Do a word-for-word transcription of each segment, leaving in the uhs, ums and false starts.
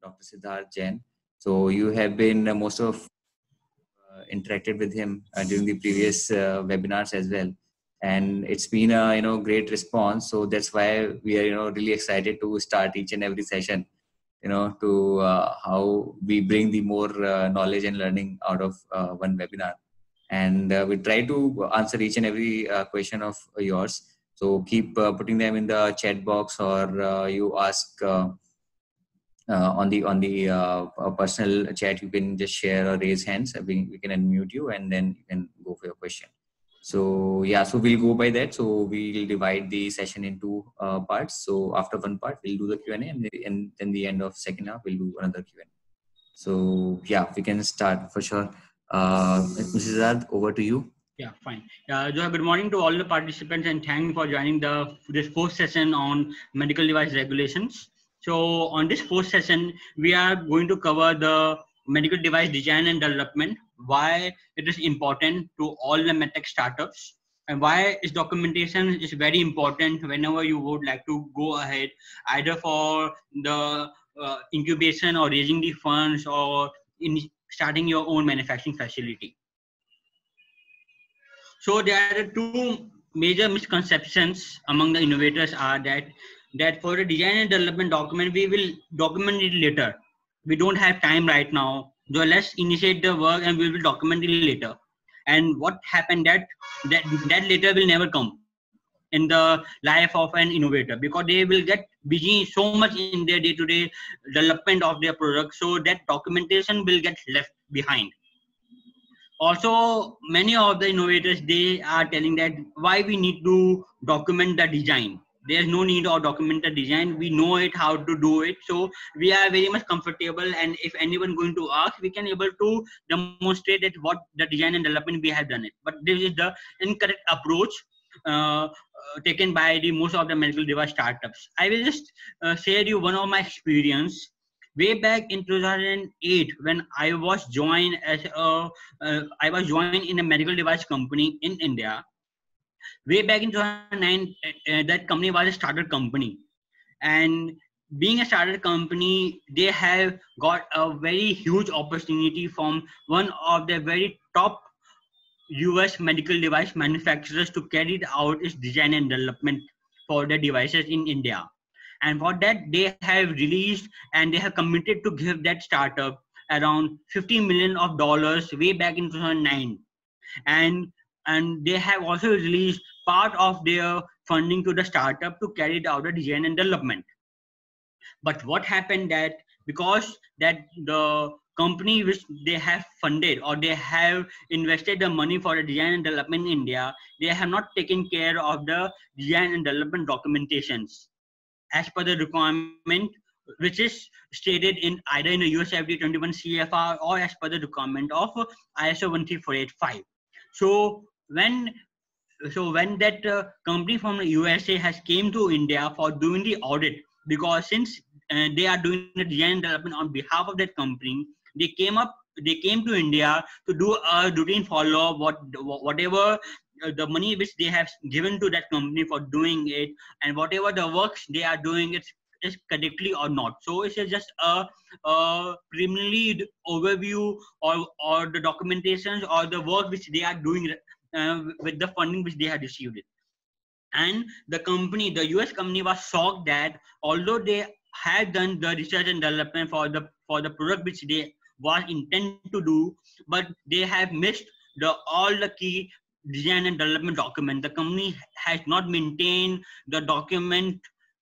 Doctor Siddharth Jain. So you have been uh, most of uh, interacted with him uh, during the previous uh, webinars as well, and it's been a you know great response. So that's why we are you know really excited to start each and every session. You know to uh, how we bring the more uh, knowledge and learning out of uh, one webinar, and uh, we try to answer each and every uh, question of yours. So keep uh, putting them in the chat box, or uh, you ask. Uh, uh, on the on the uh, uh, personal chat, you can just share or raise hands. We, we can unmute you, and then you can go for your question. So yeah, so we'll go by that. So we'll divide the session into uh, parts. So after one part, we'll do the Q and A, and, and then the end of second half, we'll do another Q and A. So yeah, we can start for sure. Uh, Missus Azad, over to you. Yeah, fine. Uh, good morning to all the participants, and thank you for joining the this fourth session on medical device regulations. So on this fourth session, we are going to cover the medical device design and development, why it is important to all the medtech startups, and why its documentation is very important whenever you would like to go ahead, either for the uh, incubation or raising the funds, or in starting your own manufacturing facility. So there are two major misconceptions among the innovators are that that for the design and development document, we will document it later. We don't have time right now. So let's initiate the work and we will document it later. And what happened that that, that later will never come in the life of an innovator, because they will get busy so much in their day-to-day development of their product. So that documentation will get left behind. Also, many of the innovators, they are telling that why we need to document the design. There's no need of document the design. We know it, how to do it. So we are very much comfortable. And if anyone going to ask, we can able to demonstrate that what the design and development we have done it. But this is the incorrect approach uh, uh, taken by the most of the medical device startups. I will just uh, share you one of my experience. Way back in two thousand eight, when I was joined as a, uh, I was joined in a medical device company in India. Way back in two thousand nine, uh, that company was a startup company, and being a startup company, they have got a very huge opportunity from one of the very top U S medical device manufacturers to carry out its design and development for the devices in India. And for that, they have released and they have committed to give that startup around fifty million of dollars way back in two thousand nine. And, and they have also released part of their funding to the startup to carry out the design and development. But what happened that because that the company which they have funded or they have invested the money for the design and development in India, they have not taken care of the design and development documentations as per the requirement, which is stated in either in the U S F D A twenty-one C F R or as per the requirement of I S O one three four eight five. So when so when that uh, company from the U S A has came to India for doing the audit, because since uh, they are doing the design and development on behalf of that company, they came up they came to India to do a routine follow what whatever the money which they have given to that company for doing it, and whatever the works they are doing it is correctly or not. So it's just a, a preliminary overview or or the documentations or the work which they are doing uh, with the funding which they have received it. And the company, the U S company, was shocked that although they had done the research and development for the for the product which they was intent to do, but they have missed the all the key design and development document. The company has not maintained the document,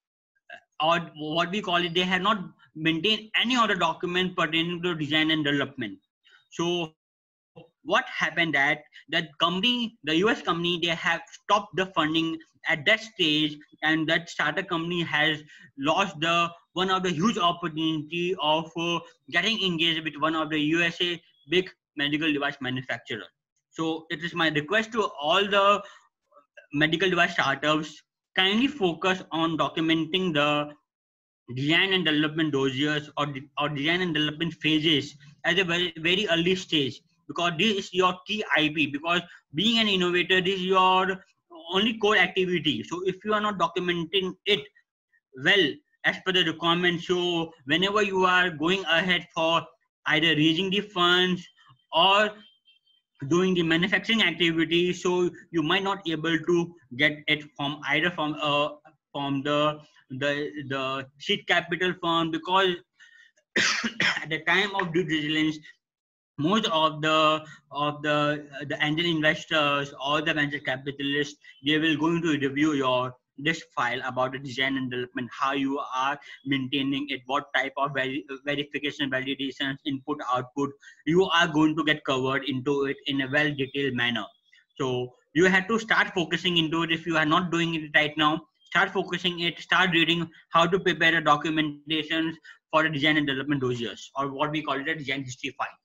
or what we call it, they have not maintained any other document pertaining to design and development. So what happened that that company, the U S company, they have stopped the funding at that stage, and that startup company has lost the one of the huge opportunity of uh, getting engaged with one of the U S A big medical device manufacturer. So it is my request to all the medical device startups, kindly focus on documenting the design and development dossiers or, or design and development phases at a very, very early stage, because this is your key I P. Because being an innovator, this is your only core activity. So if you are not documenting it well, as per the requirement. So whenever you are going ahead for either raising the funds or doing the manufacturing activity, so you might not able to get it from either from uh from the the the seed capital fund, because at the time of due diligence, most of the of the the angel investors or the venture capitalists, they will going to review your this file about the design and development, how you are maintaining it, what type of veri- verification, validations, input, output you are going to get covered into it in a well detailed manner. So you have to start focusing into it. If you are not doing it right now, start focusing it, start reading how to prepare the documentations for the design and development dossiers, or what we call it a design history file.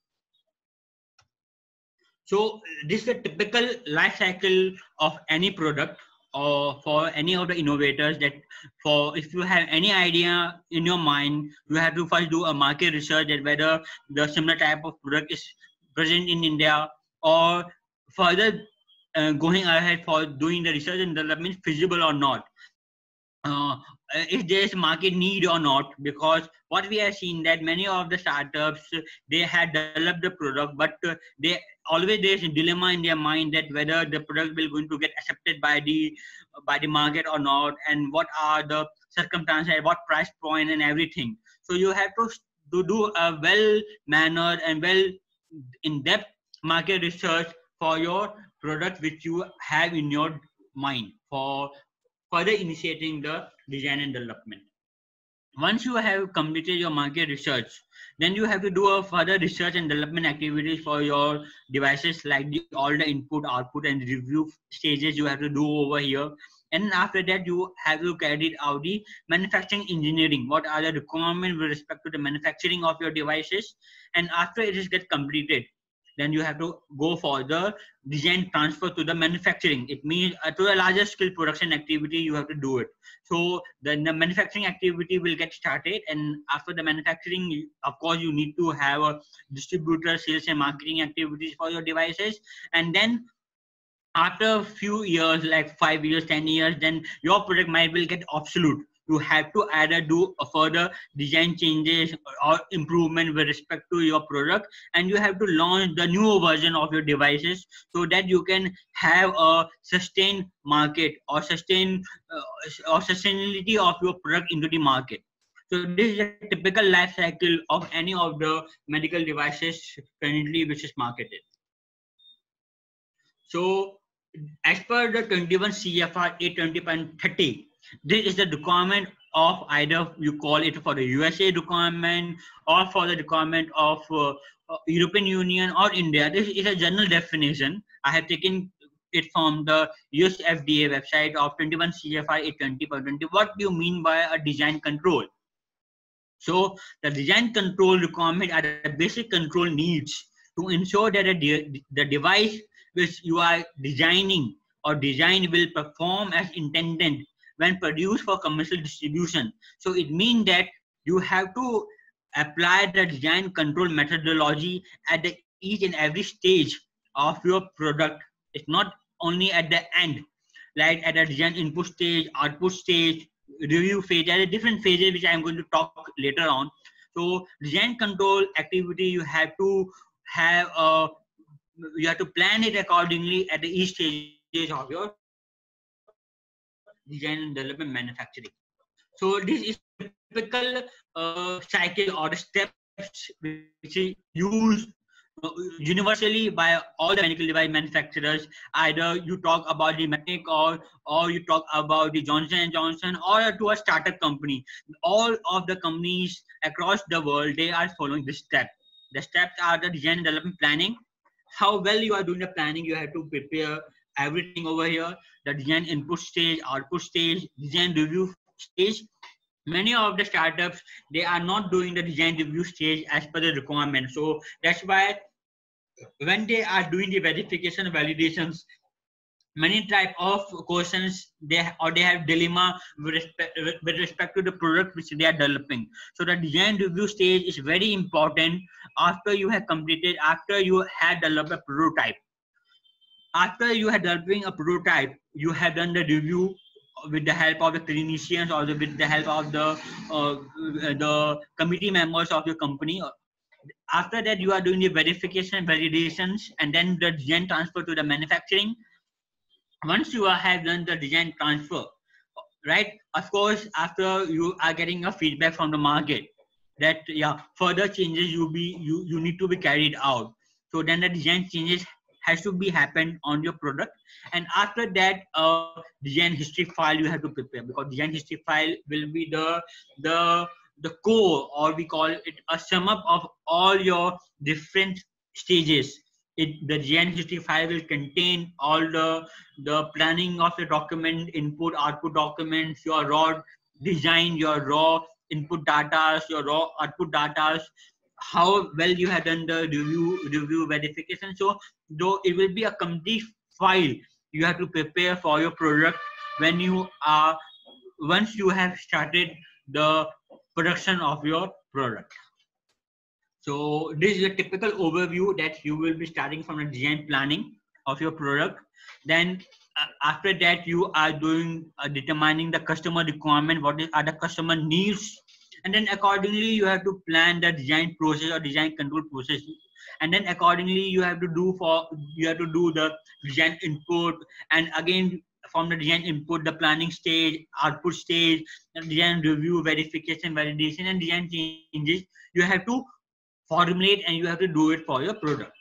So this is a typical life cycle of any product, or for any of the innovators, that for if you have any idea in your mind, you have to first do a market research that whether the similar type of product is present in India, or further uh, going ahead for doing the research and development feasible or not. Uh, if there's market need or not, because what we have seen that many of the startups, they had developed the product, but uh, they always there's a dilemma in their mind that whether the product will going to get accepted by the by the market or not, and what are the circumstances, at what price point and everything. So you have to to do a well mannered and well in depth market research for your product which you have in your mind for further initiating the design and development. Once you have completed your market research, then you have to do a further research and development activities for your devices, like the, all the input, output, and review stages you have to do over here. And after that, you have to carry out the manufacturing engineering. What are the requirements with respect to the manufacturing of your devices? And after it is get completed, then you have to go for the design transfer to the manufacturing. It means uh, to a larger scale production activity, you have to do it. So then the manufacturing activity will get started, and after the manufacturing, of course, you need to have a distributor, sales and marketing activities for your devices. And then after a few years, like five years, ten years, then your product might will get obsolete. You have to either do a further design changes or improvement with respect to your product, and you have to launch the new version of your devices so that you can have a sustained market or sustain uh, or sustainability of your product into the market. So this is a typical life cycle of any of the medical devices currently which is marketed. So as per the twenty-one C F R eight twenty point thirty, this is the requirement of either you call it for the U S A requirement or for the requirement of uh, European Union or India. This is a general definition. I have taken it from the U S F D A website of twenty-one C F R eight twenty point twenty. What do you mean by a design control? So the design control requirement are the basic control needs to ensure that the, the device which you are designing or design will perform as intended when produced for commercial distribution. So it means that you have to apply the design control methodology at the each and every stage of your product. It's not only at the end, like at the design input stage, output stage, review phase. There are different phases which I'm going to talk later on. So design control activity, you have to have a you have to plan it accordingly at the each stage of your design and development manufacturing. So this is typical uh, cycle or steps which is used uh, universally by all the medical device manufacturers. Either you talk about the Medtronic or or you talk about the Johnson and Johnson or to a startup company. All of the companies across the world, they are following this step. The steps are the design and development planning. How well you are doing the planning, you have to prepare everything over here. The design input stage, output stage, design review stage. Many of the startups, they are not doing the design review stage as per the requirement. So that's why when they are doing the verification validations, many type of questions they or they have dilemma with respect, with respect to the product which they are developing. So the design review stage is very important. After you have completed, after you had developed a prototype, after you had developing a prototype, you have done the review with the help of the clinicians or the, with the help of the uh, the committee members of your company. After that, you are doing the verification, validations, and then the design transfer to the manufacturing. Once you have done the design transfer, right? Of course, after you are getting a feedback from the market that yeah, further changes you be you you need to be carried out. So then the design changes has to be happened on your product, and after that, uh, design history file you have to prepare, because design history file will be the the the core, or we call it a sum up of all your different stages. It, the design history file will contain all the the planning of the document, input, output documents, your raw design, your raw input data, your raw output data, how well you have done the review, review verification. So though it will be a complete file you have to prepare for your product when you are, once you have started the production of your product. So this is a typical overview that you will be starting from the design planning of your product. Then uh, after that, you are doing uh, determining the customer requirement, what is, are the customer needs, and then accordingly you have to plan the design process or design control process. And then accordingly you have to do for you have to do the design input, and again from the design input, the planning stage, output stage, design review, verification, validation, and design changes. You have to formulate and you have to do it for your product.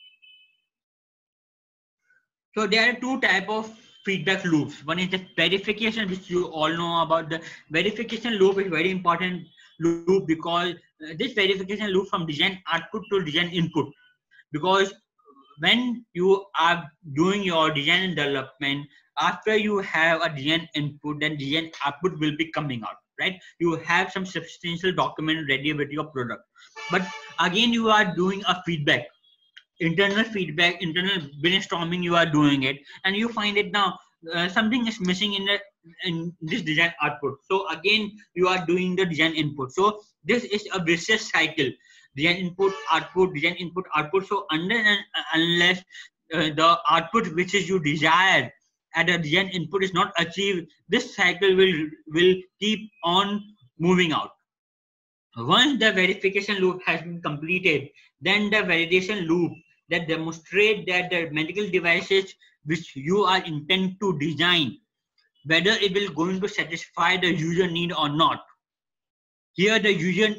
So there are two type of feedback loops. One is the verification, which you all know about. The verification loop is very important loop, because this verification loop from design output to design input, because when you are doing your design and development, after you have a design input, then design output will be coming out, right? You have some substantial document ready with your product, but again you are doing a feedback, internal feedback, internal brainstorming you are doing it, and you find it now uh, something is missing in the in this design output. So again you are doing the design input. So this is a vicious cycle: design input, output, design input, output. So unless and unless uh, the output which is you desire at the design input is not achieved, this cycle will will keep on moving out. Once the verification loop has been completed, then the validation loop that demonstrate that the medical devices which you are intent to design, whether it will going to satisfy the user need or not. Here the user,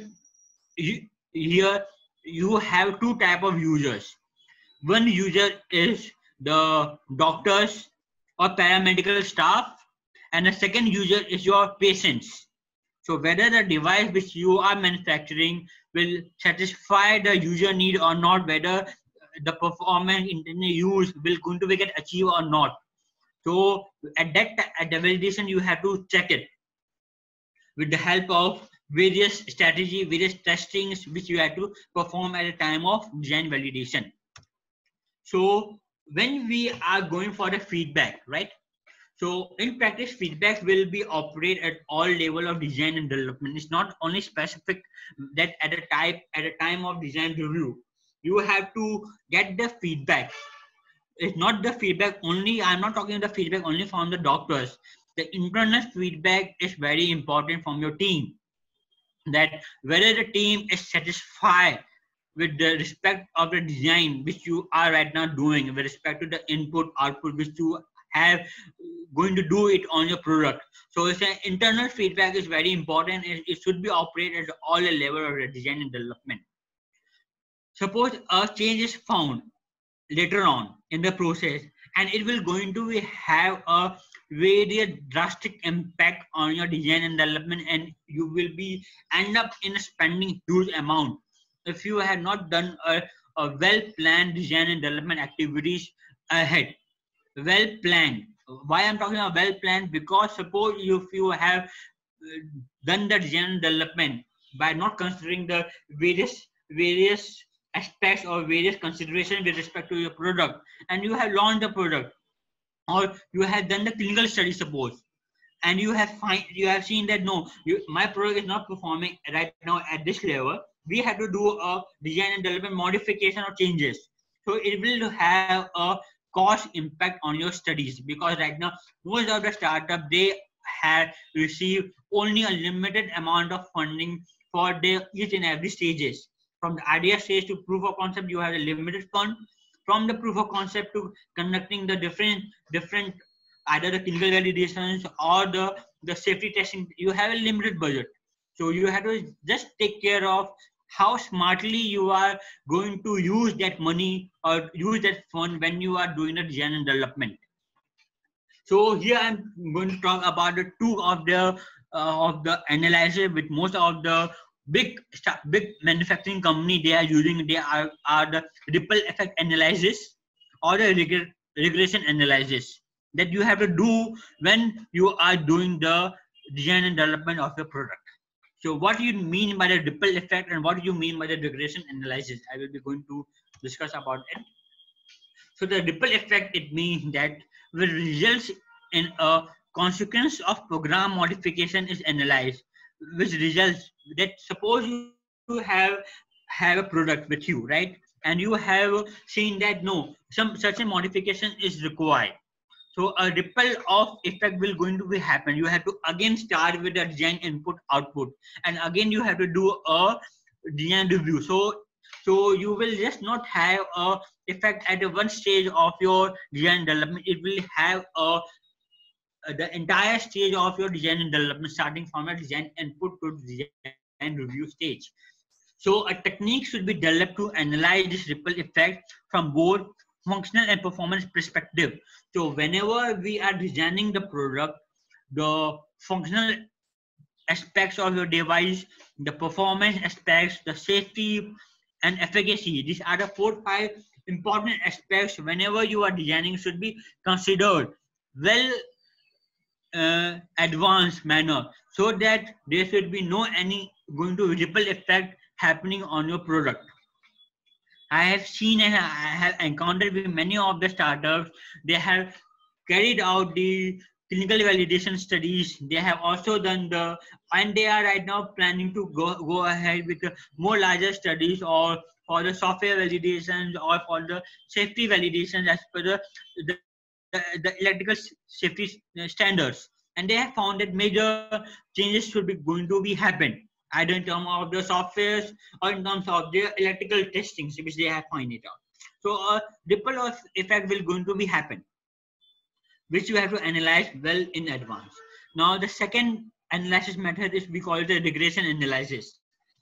here you have two type of users. One user is the doctors or paramedical staff, and the second user is your patients. So whether the device which you are manufacturing will satisfy the user need or not, whether the performance intended use will going to be get achieved or not. So at that at the validation you have to check it with the help of various strategy, various testings which you have to perform at the time of design validation. So when we are going for the feedback, right? So in practice, feedback will be operate at all level of design and development. It's not only specific that at a type at a time of design review, you have to get the feedback. It's not the feedback only. I'm not talking the feedback only from the doctors. The internal feedback is very important from your team. That whether the team is satisfied with the respect of the design which you are right now doing, with respect to the input output which you have going to do it on your product. So it's an internal feedback is very important. It, it should be operated at all the level of the design and development. Suppose a change is found later on in the process, and it will going to have a very drastic impact on your design and development, and you will be end up in spending huge amount if you have not done a, a well planned design and development activities ahead. Well planned. Why I'm talking about well planned? Because suppose if you have done the design and development by not considering the various various aspects or various considerations with respect to your product, and you have launched the product, or you have done the clinical study, suppose, and you have find you have seen that no, you, my product is not performing right now at this level. We have to do a design and development modification or changes. So it will have a cost impact on your studies, because right now most of the startup they have received only a limited amount of funding for their each and every stages. From the idea stage to proof of concept, you have a limited fund. From the proof of concept to conducting the different different either the clinical validations or the the safety testing, you have a limited budget. So you have to just take care of how smartly you are going to use that money or use that fund when you are doing the design and development. So here I'm going to talk about the two of the uh, of the analysis with most of the big big manufacturing company they are using. They are, are the ripple effect analysis or the reg regression analysis that you have to do when you are doing the design and development of your product. So what do you mean by the ripple effect and what do you mean by the regression analysis? I will be going to discuss about it. So the ripple effect, it means that will results in a consequence of program modification is analyzed, which results that suppose you have have a product with you, right? And you have seen that no, some certain modification is required. So a ripple of effect will going to be happen. You have to again start with the design input output, and again you have to do a design review. So so you will just not have a effect at the one stage of your design development. It will have a the entire stage of your design and development, starting from a design input to design review stage. So a technique should be developed to analyze this ripple effect from both functional and performance perspective. So whenever we are designing the product, the functional aspects of your device, the performance aspects, the safety and efficacy, these are the four five important aspects whenever you are designing should be considered well uh, advanced manner, so that there should be no any going to ripple effect happening on your product. I have seen and I have encountered with many of the startups. They have carried out the clinical validation studies. They have also done the, and they are right now planning to go, go ahead with more larger studies or for the software validations or for the safety validations as per the, the, the, the electrical safety standards. And they have found that major changes should be going to be happen, either in terms of the softwares or in terms of the electrical testings, which they have found it out. So a ripple of effect will going to be happen, which you have to analyze well in advance. Now the second analysis method is we call it the regression analysis.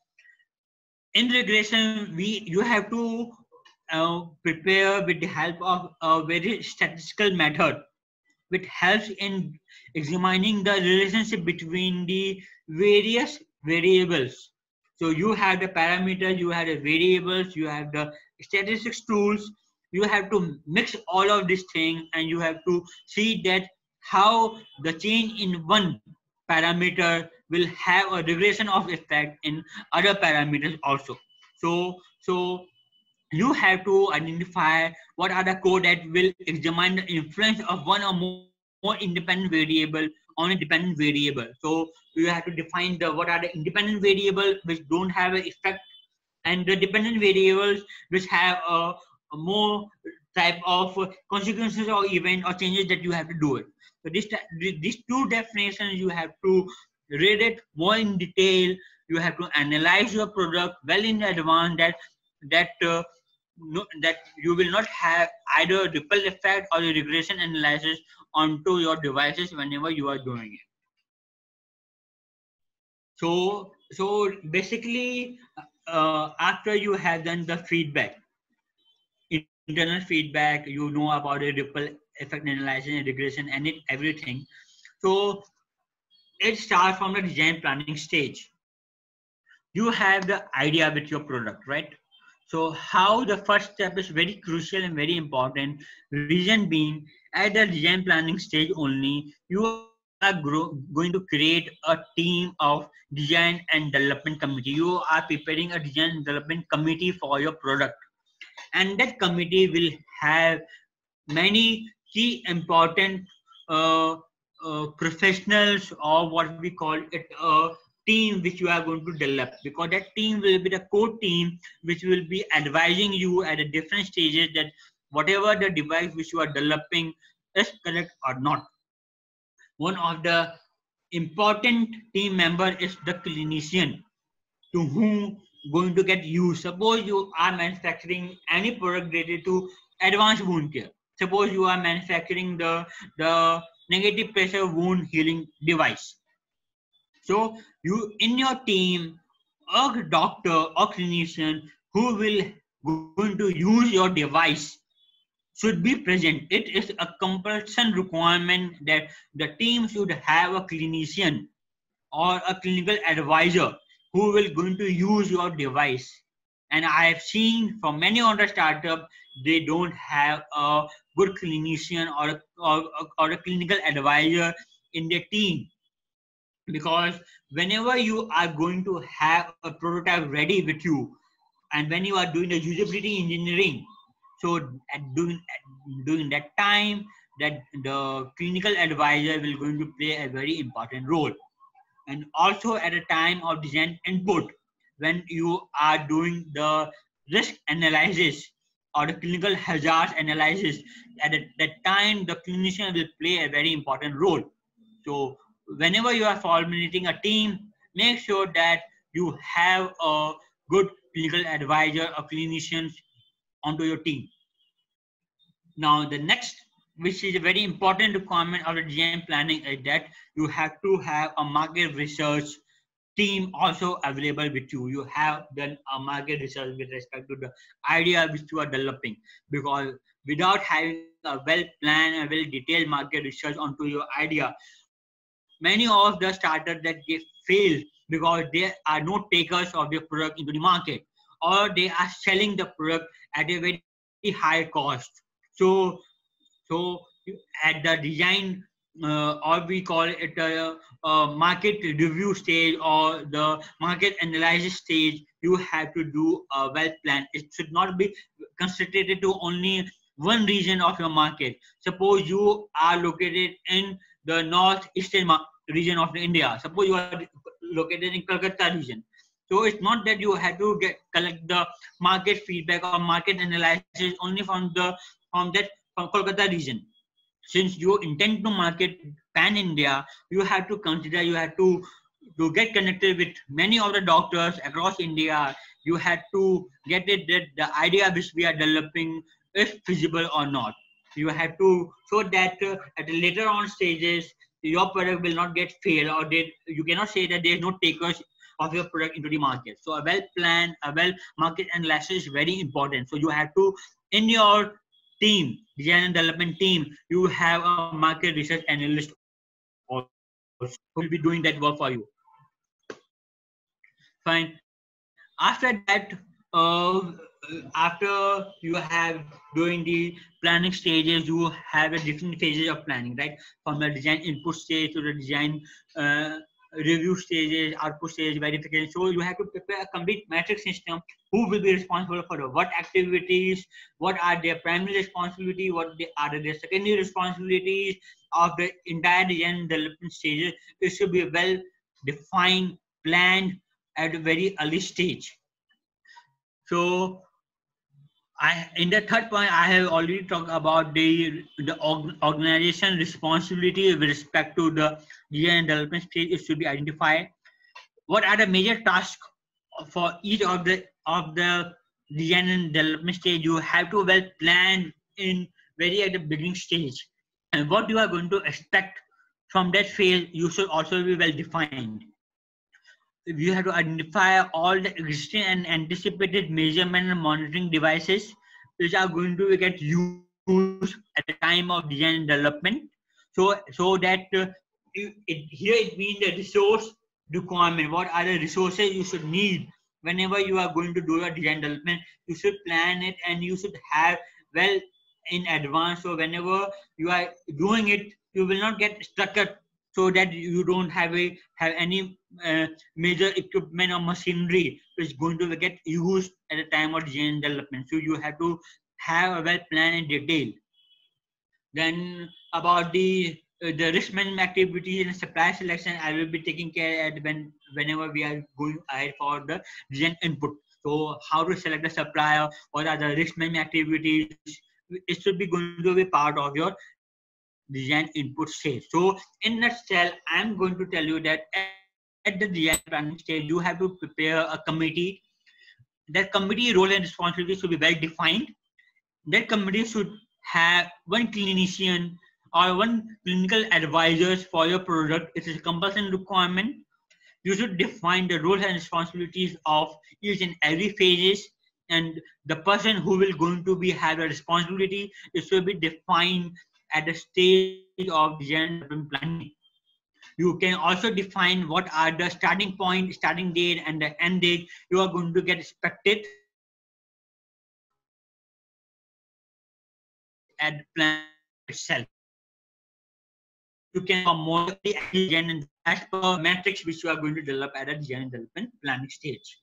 In regression, we you have to uh, prepare with the help of a very statistical method, which helps in examining the relationship between the various variables. So you have the parameters, you have the variables, you have the statistics tools. You have to mix all of these things and you have to see that how the change in one parameter will have a regression of effect in other parameters also. So, so you have to identify what are the code that will examine the influence of one or more, more independent variable on a dependent variable. So you have to define the what are the independent variables which don't have an effect and the dependent variables which have a, a more type of consequences or event or changes that you have to do it. So this these two definitions you have to read it more in detail. You have to analyze your product well in advance that that uh, no, that you will not have either ripple effect or the regression analysis onto your devices whenever you are doing it. So, so basically, uh, after you have done the feedback, internal feedback, you know about the ripple effect analysis and regression and it, everything. So it starts from the design planning stage. You have the idea with your product, right? So how the first step is very crucial and very important. Reason being, at the design planning stage only, you are grow, going to create a team of design and development committee. You are preparing a design and development committee for your product. And that committee will have many key important uh, uh, professionals or what we call it a team which you are going to develop, because that team will be the core team which will be advising you at the different stages that whatever the device which you are developing is correct or not. One of the important team member is the clinician to whom going to get used. Suppose you are manufacturing any product related to advanced wound care. Suppose you are manufacturing the, the negative pressure wound healing device. So you in your team, a doctor or clinician who will going to use your device should be present. It is a compulsion requirement that the team should have a clinician or a clinical advisor who will going to use your device. And I have seen from many other startups, they don't have a good clinician or a, or, or a clinical advisor in their team. Because whenever you are going to have a prototype ready with you, and when you are doing the usability engineering, so at doing, at doing that time, that the clinical advisor will going to play a very important role. And also at a time of design input, when you are doing the risk analysis or the clinical hazard analysis, at that time the clinician will play a very important role. So whenever you are formulating a team, make sure that you have a good clinical advisor or clinicians onto your team. Now the next, which is a very important requirement of the design planning, is that you have to have a market research team also available with you. You have done a market research with respect to the idea which you are developing, because without having a well planned, a well detailed market research onto your idea, many of the startups that get failed because there are no takers of their product into the market, or they are selling the product at a very high cost. So, so at the design, uh, or we call it a, a market review stage or the market analysis stage, you have to do a well plan. It should not be concentrated to only one region of your market. Suppose you are located in the northeastern region of India. Suppose you are located in Kolkata region. So it's not that you have to get collect the market feedback or market analysis only from the from that from Kolkata region. Since you intend to market pan India, you have to consider, you have to to get connected with many of the doctors across India. You have to get it that the idea which we are developing is feasible or not. You have to show that uh, at the later on stages, your product will not get failed, or they, you cannot say that there is no takers of your product into the market. So a well planned, a well market analysis is very important. So you have to, in your team, design and development team, you have a market research analyst also who will be doing that work for you. Fine. After that, uh, after you have doing the planning stages, you have a different phases of planning, right? From the design input stage to the design uh, review stages, output stage, verification. So you have to prepare a complete matrix system. Who will be responsible for what activities? What are their primary responsibility? What they, are their secondary responsibilities of the entire design development stages? It should be well defined, planned at a very early stage. So I, in the third point, I have already talked about the the organization responsibility with respect to the design and development stage. It should be identified. What are the major tasks for each of the of the design and development stage? You have to well plan in very at the beginning stage, and what you are going to expect from that phase, you should also be well defined. You have to identify all the existing and anticipated measurement and monitoring devices which are going to get used at the time of design and development. So, so that uh, it, it, here it means the resource requirement. What are the resources you should need whenever you are going to do your design development? You should plan it and you should have well in advance. So whenever you are doing it, you will not get stuck at, so that you don't have a have any uh, major equipment or machinery which is going to get used at the time of design development. So you have to have a well plan in detail. Then about the uh, the risk management activities and supply selection, I will be taking care at when whenever we are going ahead for the design input. So how to select the supplier, what are the risk management activities? It should be going to be part of your design design input stage. So in nutshell, I'm going to tell you that at the design planning stage, you have to prepare a committee. That committee role and responsibility should be well defined. That committee should have one clinician or one clinical advisors for your product. It is a compulsory requirement. You should define the roles and responsibilities of each and every phases, and the person who will going to be have a responsibility, it should be defined at the stage of design development planning. You can also define what are the starting point, starting date, and the end date you are going to get expected at the plan itself. You can more design as per metrics which you are going to develop at a design development planning stage.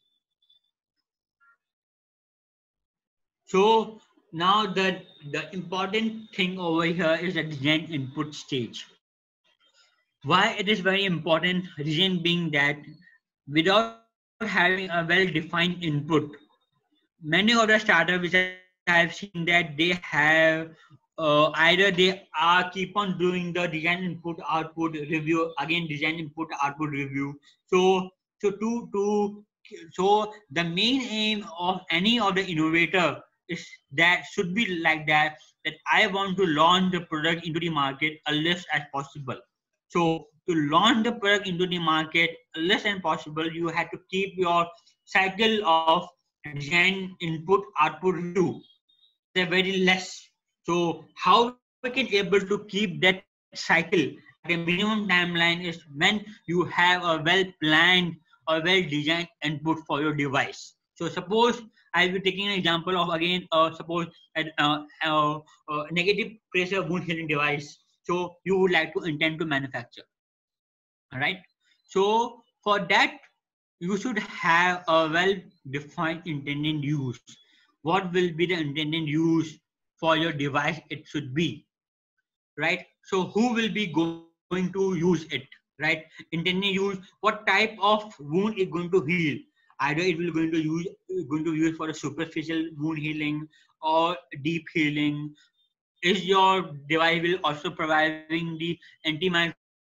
So now the, the important thing over here is the design input stage. Why it is very important? Reason being that without having a well-defined input, many of the startups which I have seen that they have uh, either they are keep on doing the design input output review, again design input output review. So so to to so the main aim of any of the innovator is that should be like that, that I want to launch the product into the market as less as possible. So to launch the product into the market as less as possible, you have to keep your cycle of design input output review. They're very less. So how we can able to keep that cycle at a minimum timeline is when you have a well planned or well designed input for your device. So suppose I'll be taking an example of again uh, suppose a uh, uh, uh, negative pressure wound healing device. So you would like to intend to manufacture. All right. So for that you should have a well-defined intended use. What will be the intended use for your device? It should be, right? So who will be going to use it, right? Intended use, what type of wound is going to heal? Either it will going to use going to use for a superficial wound healing or deep healing. Is your device will also providing the antimicrobial?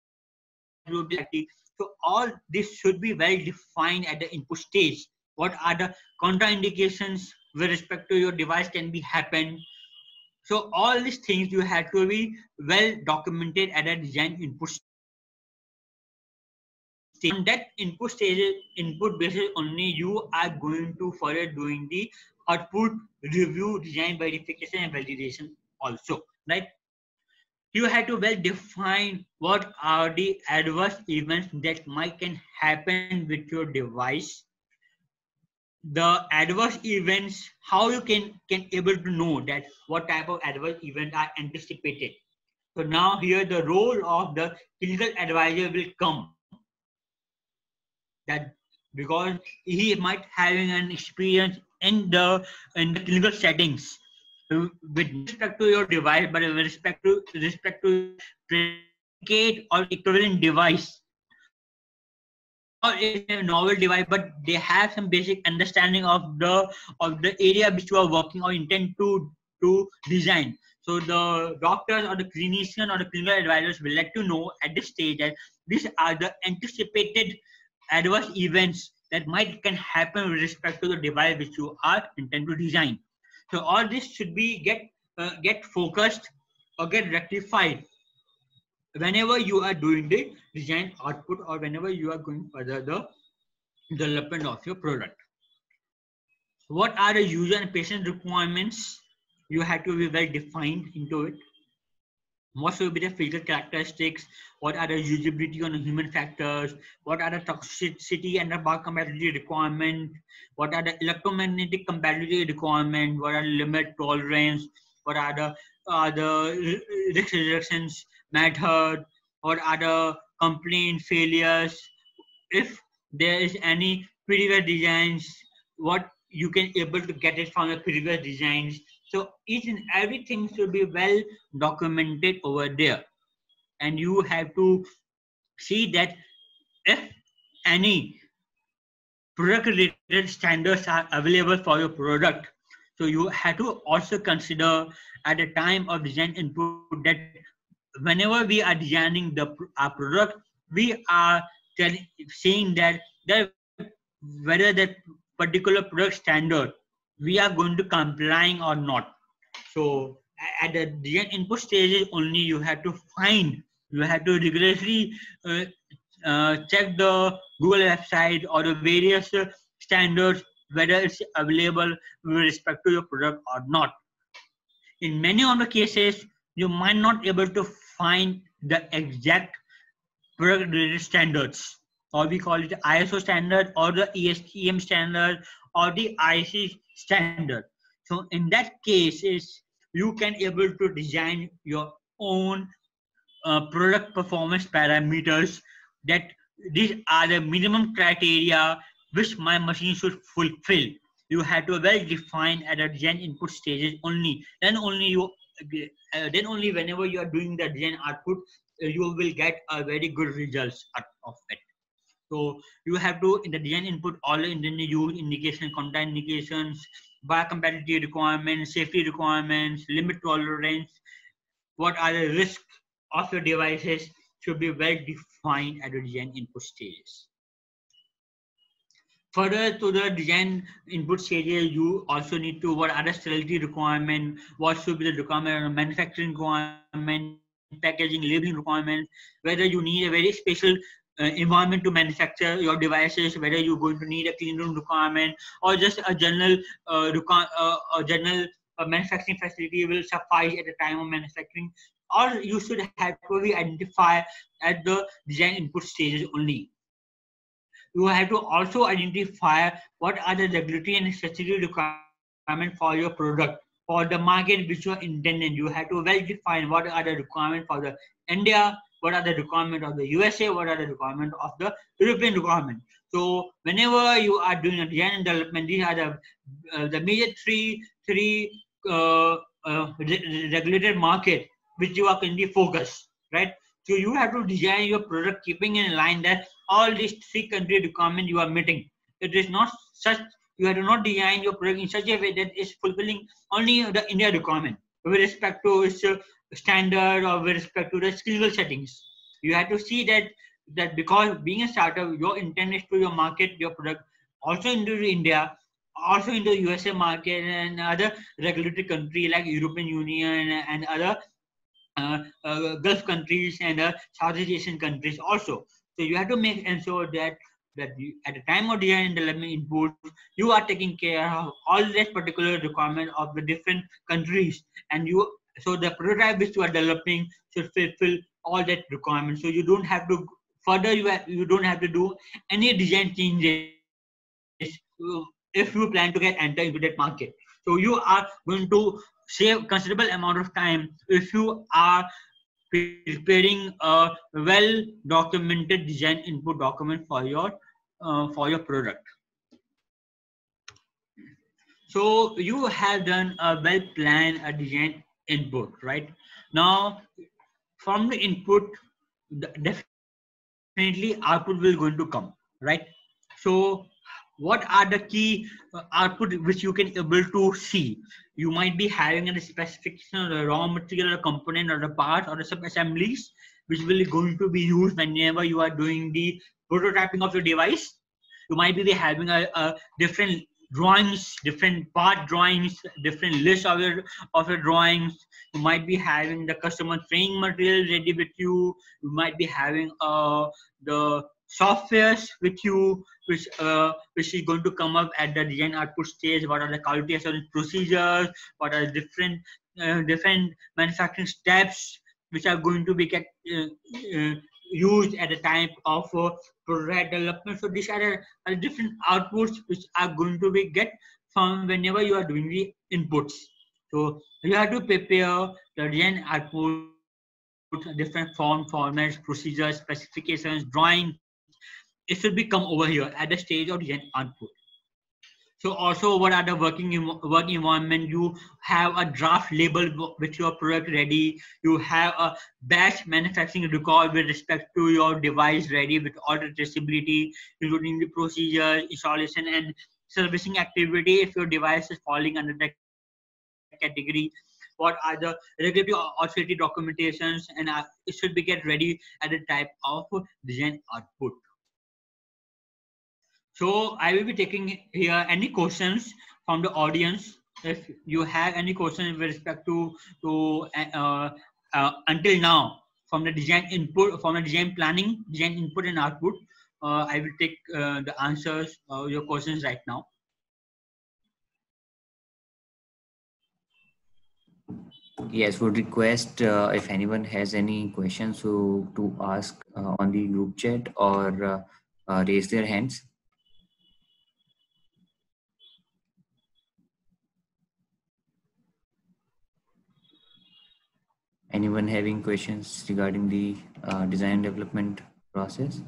So all this should be well defined at the input stage. What are the contraindications with respect to your device can be happen? So all these things you have to be well documented at a design input stage. On that input stage, input basis only you are going to further doing the output review, design verification and validation also, right? You have to well define what are the adverse events that might can happen with your device. The adverse events, how you can can able to know that what type of adverse event are anticipated. So now here the role of the clinical advisor will come. That because he might having an experience in the in the clinical settings with respect to your device, but with respect to respect to predicate or equivalent device, or it's a novel device, but they have some basic understanding of the of the area which you are working or intend to to design. So the doctors or the clinician or the clinical advisors will let you know at this stage that these are the anticipated adverse events that might can happen with respect to the device which you are intend to design. So all this should be get uh, get focused or get rectified whenever you are doing the design output or whenever you are going further the development of your product. What are the user and patient requirements? You have to be well defined into it. What should be the physical characteristics? What are the usability on the human factors? What are the toxicity and the biocompatibility requirement? What are the electromagnetic compatibility requirement? What are the limit tolerance? What are the uh, the risk reductions method? What are the complaint failures? If there is any previous designs, what you can able to get it from the previous designs. So each and everything should be well documented over there. And you have to see that if any product related standards are available for your product. So you have to also consider at the time of design input that whenever we are designing the our product, we are telling, saying that that whether that particular product standard we are going to complying or not. So at the design input stages only, you have to find, you have to rigorously uh, uh, check the Google website or the various uh, standards whether it's available with respect to your product or not. In many of the cases, you might not able to find the exact product related standards, or we call it I S O standard or the E S T M standard or the I C standard. So in that case is you can able to design your own uh, product performance parameters, that these are the minimum criteria which my machine should fulfill. You have to well define at the design input stages only. Then only you, uh, then only whenever you are doing the design output, uh, you will get a very good results out of it. So you have to in the design input all the use indication, content indications, biocompatibility requirements, safety requirements, limit tolerance, what are the risks of your devices should be well defined at the design input stages. Further to the design input stages, you also need to what are the sterility requirement, what should be the requirement of manufacturing requirement, packaging, labeling requirement, whether you need a very special uh, environment to manufacture your devices, whether you're going to need a clean room requirement or just a general uh, uh, a general uh, manufacturing facility will suffice at the time of manufacturing, or you should have to be identified at the design input stages only. You have to also identify what are the regulatory and statutory requirements for your product, for the market which you are intending. You have to well define what are the requirements for the India, what are the requirements of the U S A, what are the requirements of the European requirement. So whenever you are doing a design and development, these are the uh, the major three three uh, uh, re regulated market which you are currently focused, right? So you have to design your product keeping in line that all these three country requirements you are meeting. It is not such, you have to not design your product in such a way that is fulfilling only the India requirement with respect to its standard or with respect to the skill settings. You have to see that that because being a startup, your intent is to your market your product also into India, also into the U S A market and other regulatory country like European Union and other uh, uh, Gulf countries and uh, Southeast Asian countries also. So you have to make ensure that that you, at the time of design and development input, you are taking care of all that particular requirement of the different countries, and you so the prototype which you are developing should fulfill all that requirement. So you don't have to further you have, you don't have to do any design changes if you plan to get enter into that market. So you are going to save considerable amount of time if you are preparing a well documented design input document for your uh, for your product. So you have done a well planned a design input, right? Now from the input definitely output will going to come, right? So what are the key uh, output which you can able to see? You might be having a specification of the raw material or component or the parts or the sub assemblies which will going to be used whenever you are doing the prototyping of your device. You might be having a, a different drawings, different part drawings, different list of your of your drawings. You might be having the customer training material ready with you. You might be having uh, the softwares with you, which uh, which is going to come up at the design output stage. What are the quality assurance procedures? What are the different uh, different manufacturing steps which are going to be get uh, uh, used at the time of uh, product development? So these are, are different outputs which are going to be get from whenever you are doing the inputs. So you have to prepare the design output, different form, formats, procedures, specifications, drawing. It should be come over here at the stage of design output. So also what are the working work environment? You have a draft label with your product ready. You have a batch manufacturing record with respect to your device ready with all the traceability, including the procedure, installation and servicing activity if your device is falling under that category. what are the regulatory authority documentations, and uh, it should be get ready at the type of design output. So I will be taking here any questions from the audience. If you have any questions with respect to to uh, uh, until now from the design input, from the design planning, design input and output, uh, I will take uh, the answers uh, your questions right now. Yes, would request uh, if anyone has any questions to to ask uh, on the group chat or uh, uh, raise their hands. Anyone having questions regarding the uh, design development process?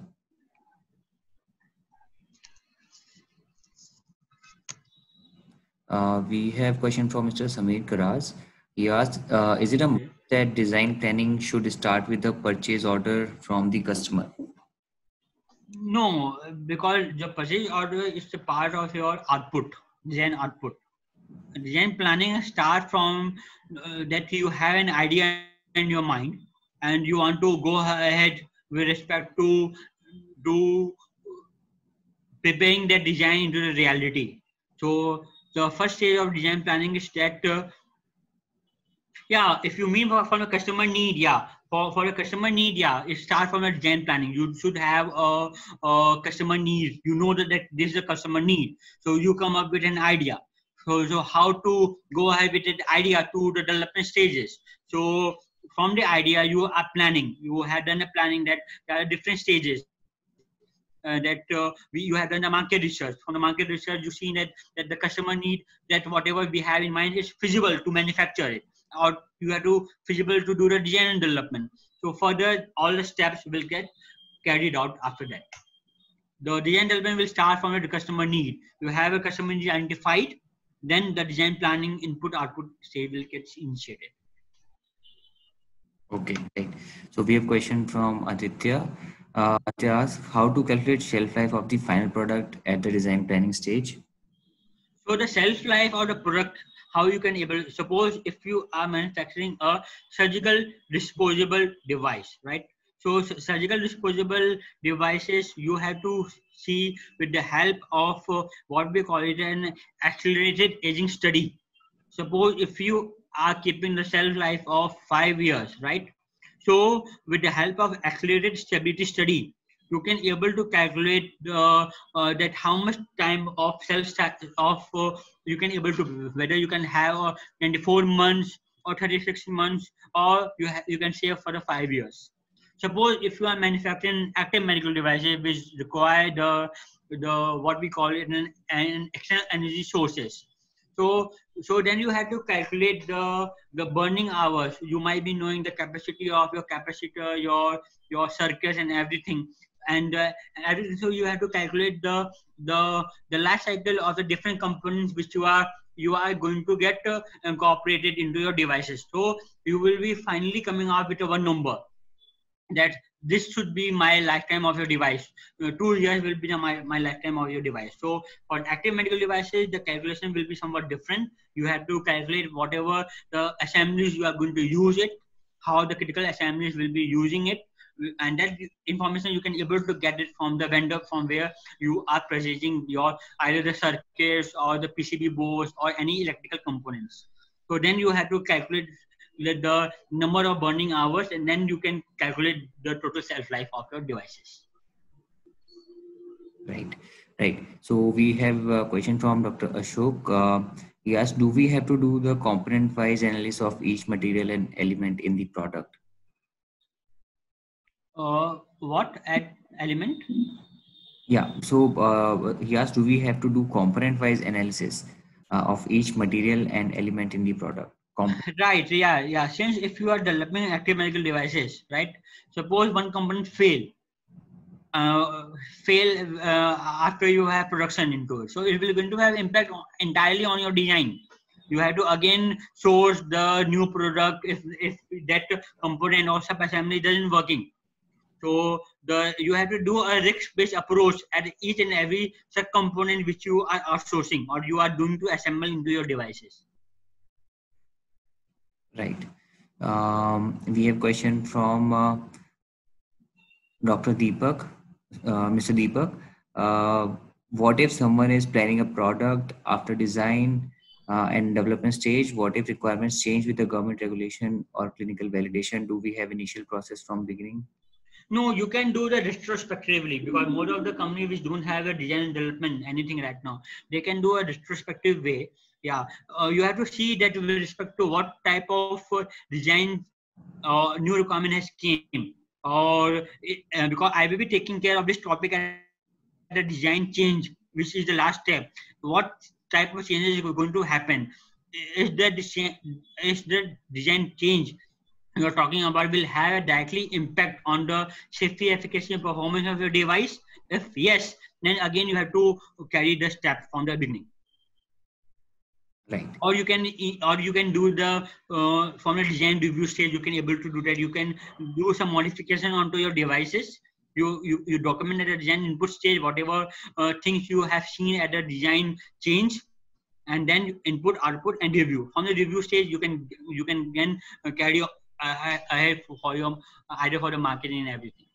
Uh, we have question from Mister Samir Karaz. He asked, uh, is it a Okay. that design planning should start with the purchase order from the customer? No, because the purchase order is a part of your output, design output. Design planning starts from uh, that you have an idea in your mind and you want to go ahead with respect to do preparing that design into the reality. So the first stage of design planning is that uh, yeah, if you mean for, from a customer need, yeah, for, for a customer need, yeah, it starts from a design planning. You should have a, a customer need. You know that, that this is a customer need. So you come up with an idea. So, so how to go ahead with that idea to the development stages. So from the idea, you are planning. You have done a planning that there are different stages. Uh, that uh, we, you have done the market research. From the market research, you see that, that the customer need that whatever we have in mind is feasible to manufacture it, or you have to feasible to do the design and development. So further, all the steps will get carried out after that. The design development will start from the customer need. You have a customer need identified, then the design planning input output stage will get initiated. Okay, right. So we have a question from Aditya. Uh, Aditya asks, how to calculate shelf life of the final product at the design planning stage? So the shelf life of the product, how you can able, suppose if you are manufacturing a surgical disposable device, right? So surgical disposable devices, you have to see with the help of uh, what we call it an accelerated aging study. Suppose if you are keeping the shelf life of five years, right? So with the help of accelerated stability study, you can able to calculate uh, uh, that how much time of self of uh, you can able to, whether you can have uh, twenty-four months or thirty-six months, or you ha- you can save for the five years. Suppose if you are manufacturing active medical devices which require the the what we call it an, an external energy sources. So so then you have to calculate the the burning hours. You might be knowing the capacity of your capacitor, your your circuits and everything, and uh, everything. So you have to calculate the the the life cycle of the different components which you are you are going to get uh, incorporated into your devices. So you will be finally coming out with a one number that this should be my lifetime of your device. Uh, two years will be the, my, my lifetime of your device. So for active medical devices, the calculation will be somewhat different. You have to calculate whatever the assemblies you are going to use it, how the critical assemblies will be using it, and that information you can able to get it from the vendor from where you are purchasing your either the circuits or the P C B boards or any electrical components. So then you have to calculate the number of burning hours, and then you can calculate the total shelf life of your devices. Right, right. So we have a question from Doctor Ashok. Uh, he asked, do we have to do the component-wise analysis of each material and element in the product? Uh, what at element? Yeah. So uh, he asked, do we have to do component-wise analysis uh, of each material and element in the product? Com- Right. Yeah. Yeah. Since if you are developing active medical devices, right? Suppose one component fail, uh, fail uh, after you have production into it. So it will going to have impact entirely on your design. You have to again source the new product if if that component or sub assembly doesn't working. So the you have to do a risk-based approach at each and every sub component which you are outsourcing or you are doing to assemble into your devices. Right. Um, we have question from uh, Doctor Deepak, uh, Mister Deepak. Uh, what if someone is planning a product after design uh, and development stage? What if requirements change with the government regulation or clinical validation? Do we have initial process from beginning? No, you can do the retrospectively, because most of the companies which don't have a design and development anything right now, they can do a retrospective way. Yeah, uh, you have to see that with respect to what type of uh, design uh, new requirement has came, or it, uh, because I will be taking care of this topic at the design change, which is the last step. What type of changes is going to happen? Is the design, is the design change you're talking about will have a directly impact on the safety, efficacy, and performance of your device? If yes, then again you have to carry the step from the beginning. Right. Or you can, or you can do the uh, from the design review stage. You can able to do that. You can do some modification onto your devices. You you, you document at the design input stage whatever uh, things you have seen at the design change, and then input, output, and review. From the review stage, you can you can then uh, carry uh, ahead for your either for the marketing and everything.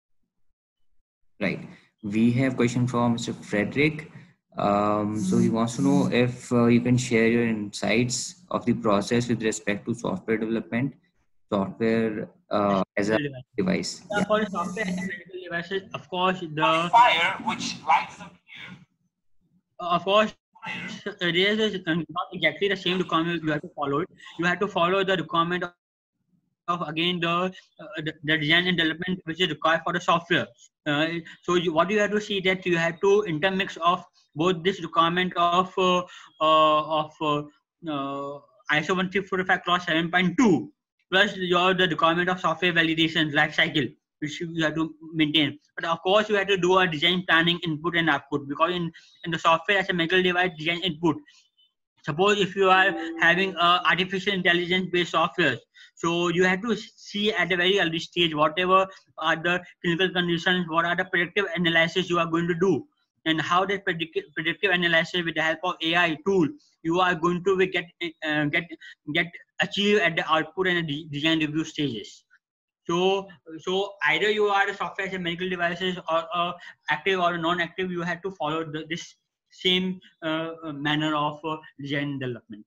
Right. We have question from Mister Frederick. Um, so he wants to know if uh, you can share your insights of the process with respect to software development, software uh, as a device. Yeah, Yeah. for the software and medical devices, of course, the fire which lights up here. Of course, there is not exactly the same requirement you have to follow it. You have to follow the requirement of again the uh, the, the design and development which is required for the software. Uh, so you, what you have to see that you have to intermix of both this requirement of uh, uh, of uh, uh, I S O one three four five clause seven point two plus your the requirement of software validation life cycle which you have to maintain. But of course, you have to do a design planning input and output, because in, in the software as a medical device design input, suppose if you are having a artificial intelligence based software, so you have to see at a very early stage whatever are the clinical conditions, what are the predictive analysis you are going to do, and how that predictive predictive analysis with the help of A I tool you are going to get uh, get get achieve at the output and the design review stages. So, so either you are a software as a medical devices or uh, active or non-active, you have to follow the, this same uh, manner of uh, design development.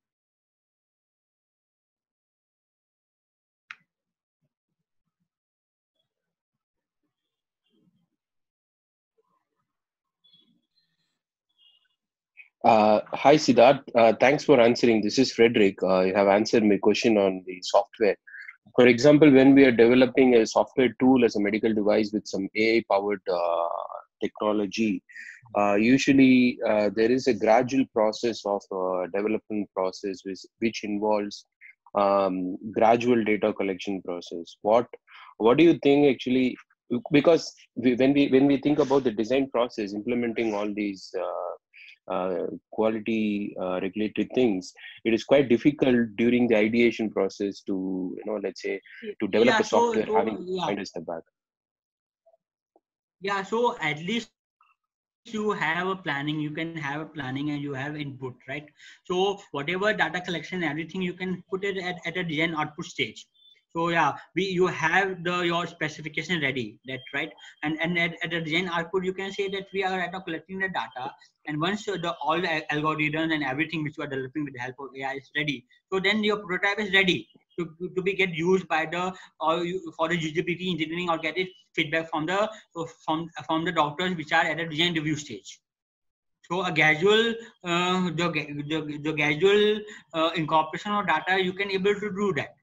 Uh, hi, Siddharth. Uh, thanks for answering. This is Frederick. Uh, you have answered my question on the software. For example, when we are developing a software tool as a medical device with some A I-powered uh, technology, uh, usually uh, there is a gradual process of uh, development process which, which involves um, gradual data collection process. What What do you think actually? Because we, when we when we think about the design process, implementing all these uh, uh, quality uh, regulatory things, it is quite difficult during the ideation process to, you know, let's say, to develop yeah, a software so, so, having yeah. mind as the back. Yeah, so at least you have a planning, you can have a planning and you have input, right? So whatever data collection, everything you can put it at, at a design output stage. So yeah, we you have the your specification ready, that right? And and at, at the design output, you can say that we are at collecting the data, and once the all the algorithms and everything which you are developing with the help of A I is ready, so then your prototype is ready to, to be get used by the or you, for the usability engineering or get it feedback from the from from the doctors which are at a design review stage. So a gradual uh, the, the the gradual uh, incorporation of data, you can able to do that.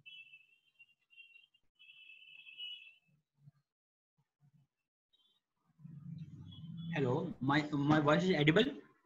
Hello, my my voice is audible?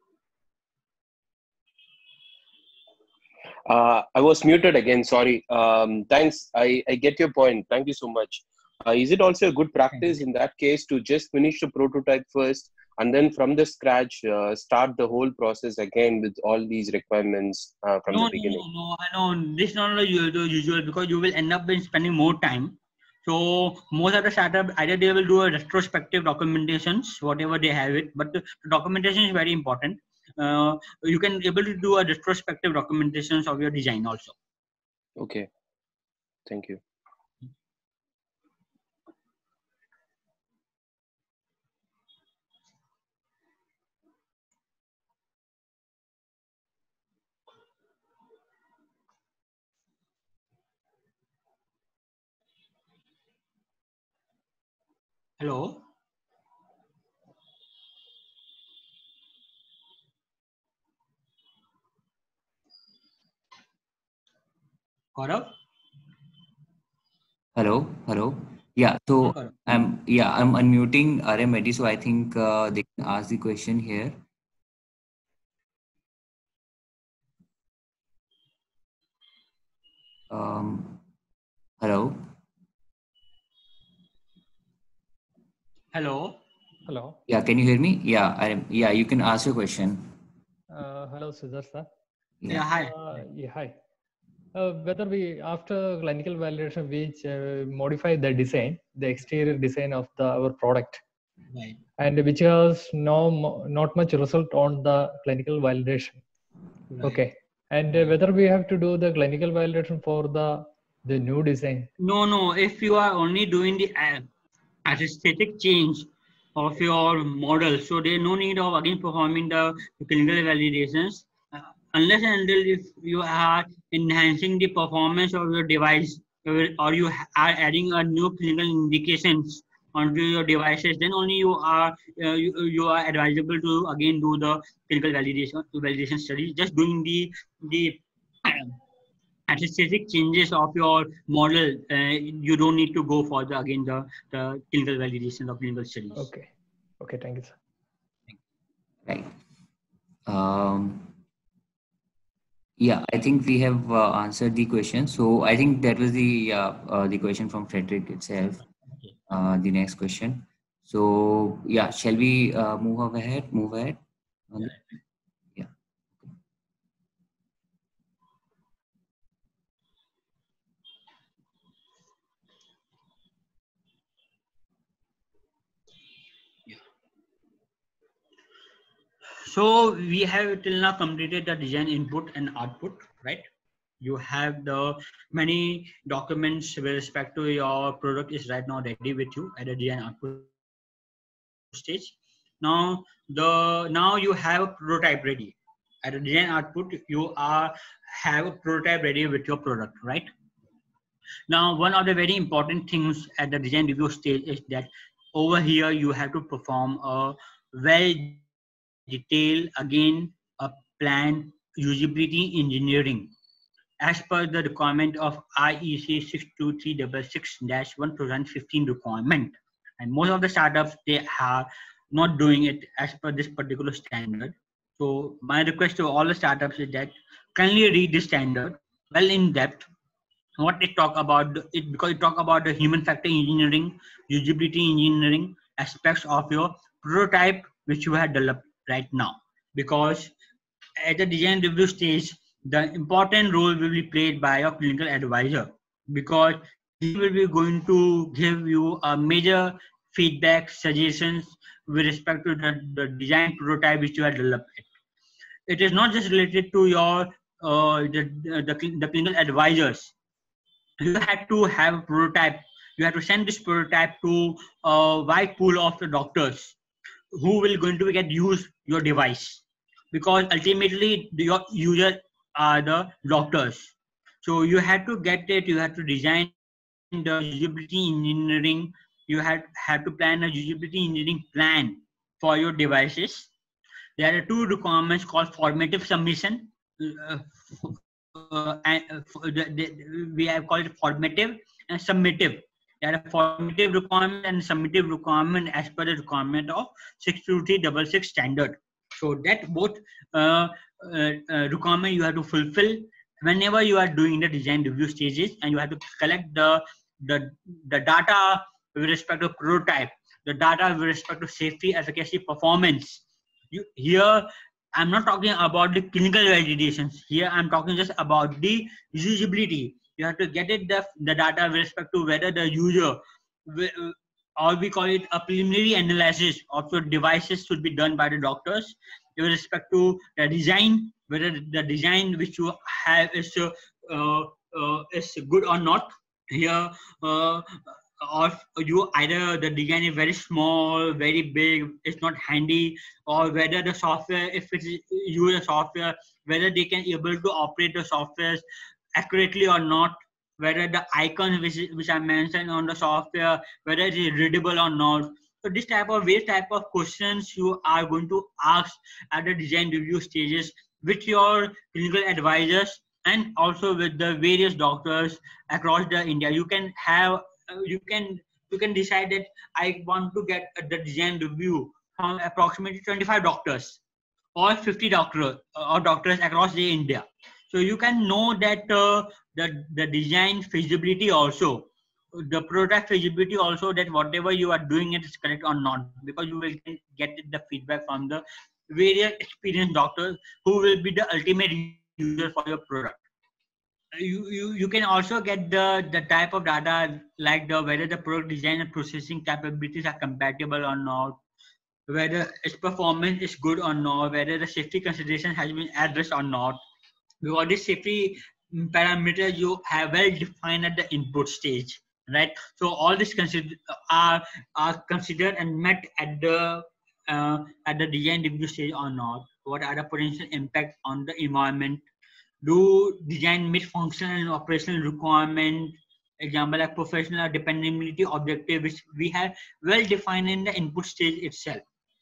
Uh, I was muted again. Sorry. Um, thanks. I, I get your point. Thank you so much. Uh, is it also a good practice in that case to just finish the prototype first and then from the scratch uh, start the whole process again with all these requirements uh, from no, the beginning? No, no, no. This is not the usual, because you will end up in spending more time. So most of the startup either they will do a retrospective documentations, whatever they have it, but the documentation is very important. Uh, you can able to do a retrospective documentations of your design also. Okay. Thank you. Hello. Gaurav? Hello, hello. Yeah, Yeah, so Gaurav. I'm yeah I'm unmuting R M Reddy, so I think uh, they can ask the question here. Um, hello. Hello. Hello. Yeah, can you hear me? Yeah, I am. Yeah, you can ask your question. Uh, hello, Siddharth sir. Yeah, Yeah. hi. Uh, yeah, hi. Uh, whether we, after clinical validation, which uh, modify the design, the exterior design of the our product, Right. and which has no mo- not much result on the clinical validation. Right. Okay. And uh, whether we have to do the clinical validation for the the new design. No, no. If you are only doing the uh, aesthetic change of your model, so there is no need of again performing the clinical validations, uh, unless and until if you are enhancing the performance of your device, or or you ha- are adding a new clinical indications onto your devices, then only you are uh, you, you are advisable to again do the clinical validation validation study. Just doing the the aesthetic changes of your model, uh, you don't need to go for the again the, the clinical validation of clinical studies. Okay. Okay. Thank you, sir. Right. Um, yeah, I think we have uh, answered the question. So I think that was the uh, uh, the question from Frederick itself. Okay. Uh, the next question. So yeah, shall we uh, move ahead? Move ahead. on the- Yeah. So we have till now completed the design input and output, right? You have the many documents with respect to your product is right now ready with you at the design output stage. Now the now you have a prototype ready. At the design output, you are have a prototype ready with your product, right? Now, one of the very important things at the design review stage is that over here you have to perform a well detailed again a plan usability engineering as per the requirement of I E C six two three six six dash one twenty fifteen requirement. And most of the startups they are not doing it as per this particular standard. So my request to all the startups is that kindly read this standard well in depth what it talk about it because it talk about the human factor engineering usability engineering aspects of your prototype which you have developed right now because at the design review stage the important role will be played by your clinical advisor because he will be going to give you a major feedback suggestions with respect to the, the design prototype which you have developed. It is not just related to your uh, the, the, the clinical advisors. You had to have a prototype. You have to send this prototype to a wide pool of the doctors who will going to get use your device because ultimately the, your user are the doctors. So you had to get it. You had to design the usability engineering. You had had to plan a usability engineering plan for your devices. There are two requirements called formative submission. Uh, uh, and uh, the, the, we have called it formative and submissive. There are formative requirement and submissive requirement as per the requirement of six two three six six standard. So that both uh, uh, uh, requirement you have to fulfill whenever you are doing the design review stages, and you have to collect the the the data with respect to prototype, the data with respect to safety, efficacy, performance. You here I'm not talking about the clinical validations. Here I'm talking just about the usability. You have to get it the, the data with respect to whether the user, or we call it a preliminary analysis of your devices should be done by the doctors with respect to the design, whether the design which you have is uh, uh, uh, is good or not. Here, uh, or you either the design is very small, very big, it's not handy, or whether the software, if it's use a software, whether they can able to operate the software accurately or not, whether the icons which which I mentioned on the software, whether it is readable or not. So this type of various type of questions you are going to ask at the design review stages with your clinical advisors and also with the various doctors across the India. You can have uh, you can you can decide that I want to get the design review from approximately twenty-five doctors or fifty doctors or doctors across the India. So you can know that uh, the the design feasibility also, the product feasibility also, that whatever you are doing it is correct or not, because you will get the feedback from the various experienced doctors who will be the ultimate user for your product. You, you you can also get the the type of data like the whether the product design and processing capabilities are compatible or not, whether its performance is good or not, whether the safety consideration has been addressed or not. Because this safety parameters you have well defined at the input stage, right? So all these consider are are considered and met at the uh, at the design review stage or not. What are the potential impact on the environment? Do design meet functional and operational requirement? Example like professional or dependability objective, which we have well defined in the input stage itself.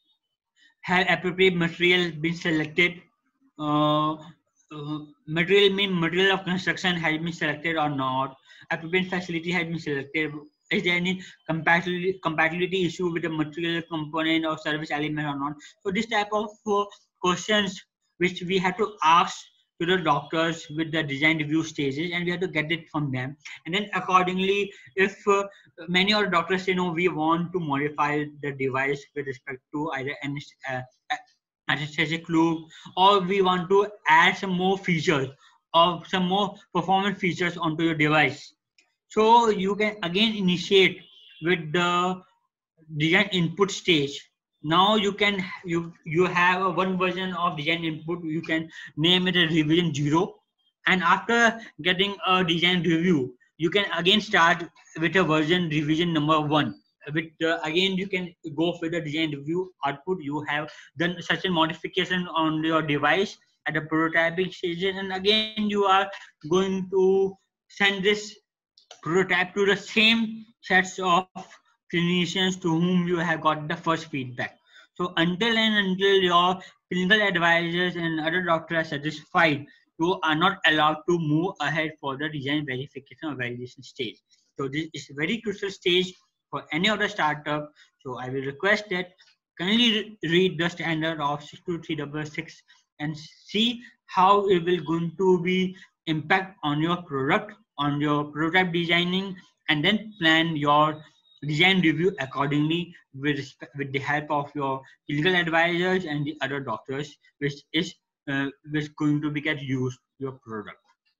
Have appropriate material been selected? Uh, uh, material mean material of construction has been selected or not? Appropriate facility has been selected. Is there any compatibility compatibility issue with the material component or service element or not? So this type of uh, questions which we have to ask to the doctors with the design review stages, and we have to get it from them. And then accordingly, if uh, many of the doctors say no, we want to modify the device with respect to either an uh, anesthetic loop, or we want to add some more features or some more performance features onto your device. So you can again initiate with the design input stage. Now you can you you have a one version of design input. You can name it a revision zero, and after getting a design review, you can again start with a version revision number one. With uh, again you can go for the design review output. You have done such a modification on your device at the prototyping stage, and again you are going to send this prototype to the same sets of clinicians to whom you have got the first feedback. So until and until your clinical advisors and other doctors are satisfied, you are not allowed to move ahead for the design verification or validation stage. So this is a very crucial stage for any other startup. So I will request that kindly read the standard of six two three six six and see how it will going to be impact on your product, on your prototype designing, and then plan your design review accordingly with with the help of your clinical advisors and the other doctors, which is uh, which going to be get used your product.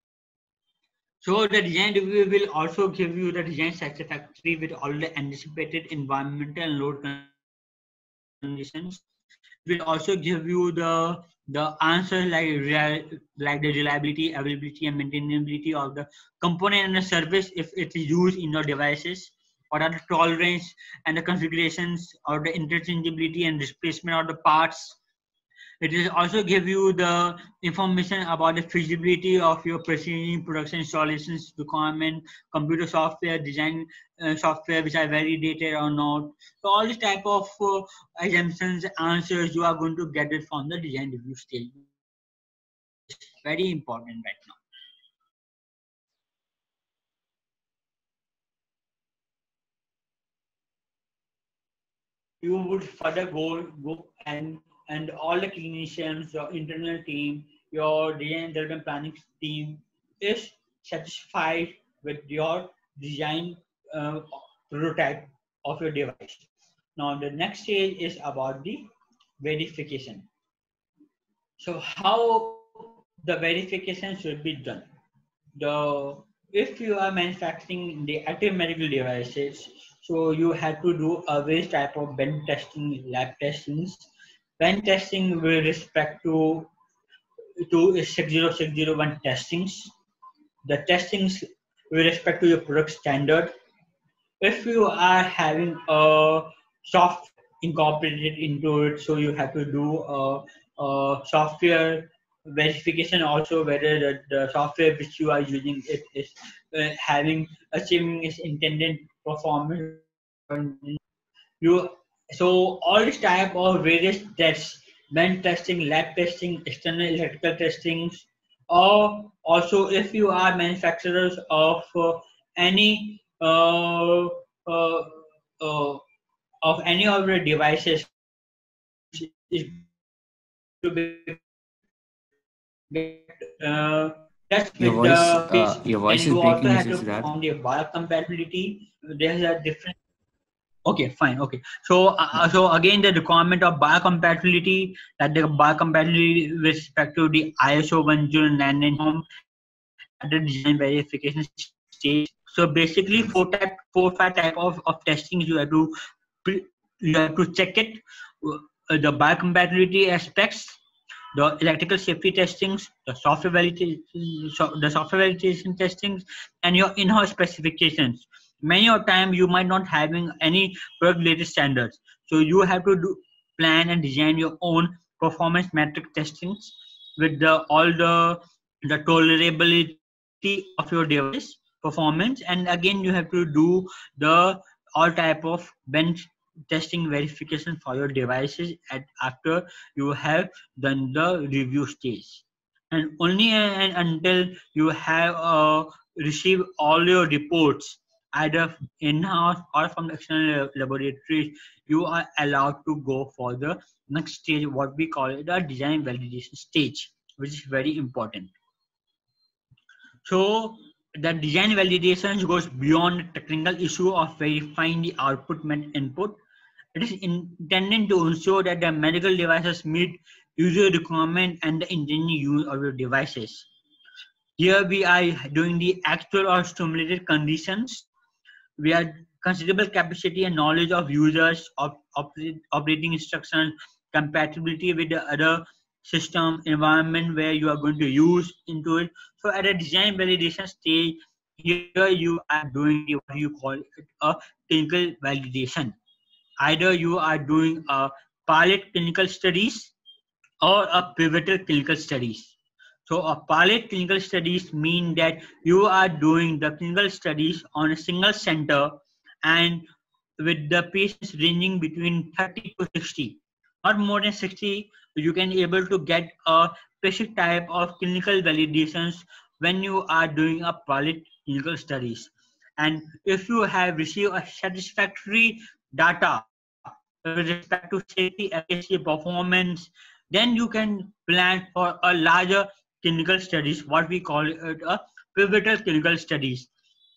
So the design review will also give you the design satisfactory with all the anticipated environmental and load conditions. Will also give you the the answers like like the reliability, availability, and maintainability of the component and the service if it is used in your devices. What are the tolerance and the configurations, or the interchangeability and displacement of the parts. It will also give you the information about the feasibility of your precision production installations requirement, computer software, design uh, software which are validated or not. So all this type of uh, assumptions, answers, you are going to get it from the design review stage. It's very important right now. You would further go, go and and all the clinicians, your internal team, your design development planning team is satisfied with your design uh, prototype of your device. Now the next stage is about the verification. So how the verification should be done? The if you are manufacturing the active medical devices, so you have to do a various type of bench testing, lab testings. Bench testing with respect to to six zero six zero one testings. the testings with respect to your product standard. If you are having a soft incorporated into it, so you have to do a, a software verification also whether the, the software which you are using it is uh, having achieving its intended performance. You so all this type of various tests, bench testing, lab testing, external electrical testings, or also if you are manufacturers of uh, any uh, uh, uh, of any of the devices is to be get uh, test Your with voice, the uh, base, your and voice is you also breaking, have mister to Siddharth. perform the biocompatibility. There's a different. Okay, fine. Okay, so uh, so again, the requirement of biocompatibility, that the biocompatibility with respect to the I S O one zero nine nine form at the design verification stage. So basically, four type, four five type of of testings you have to you have to check it. Uh, the biocompatibility aspects, the electrical safety testings, the software validation, so the software validation testings, and your in-house specifications. Many of time you might not having any product related standards, so you have to do plan and design your own performance metric testings with the all the the tolerability of your device performance, and again you have to do the all type of bench testing verification for your devices at after you have done the review stage. And only and until you have uh, received all your reports either in-house or from the external laboratories, you are allowed to go for the next stage, what we call it the design validation stage, which is very important. So the design validation goes beyond the technical issue of verifying the output and input. It is intended to ensure that the medical devices meet user requirement and the intended use of your devices. Here we are doing the actual or simulated conditions. We have considerable capacity and knowledge of users, of operate, operating instructions, compatibility with the other system environment where you are going to use into it. So at a design validation stage, here you are doing the, what you call it a clinical validation. Either you are doing a pilot clinical studies or a pivotal clinical studies. So a pilot clinical studies mean that you are doing the clinical studies on a single center and with the patients ranging between thirty to sixty, not more than sixty. You can able to get a specific type of clinical validations when you are doing a pilot clinical studies. And if you have received a satisfactory data with respect to safety, efficacy, performance, then you can plan for a larger clinical studies, what we call it a pivotal clinical studies.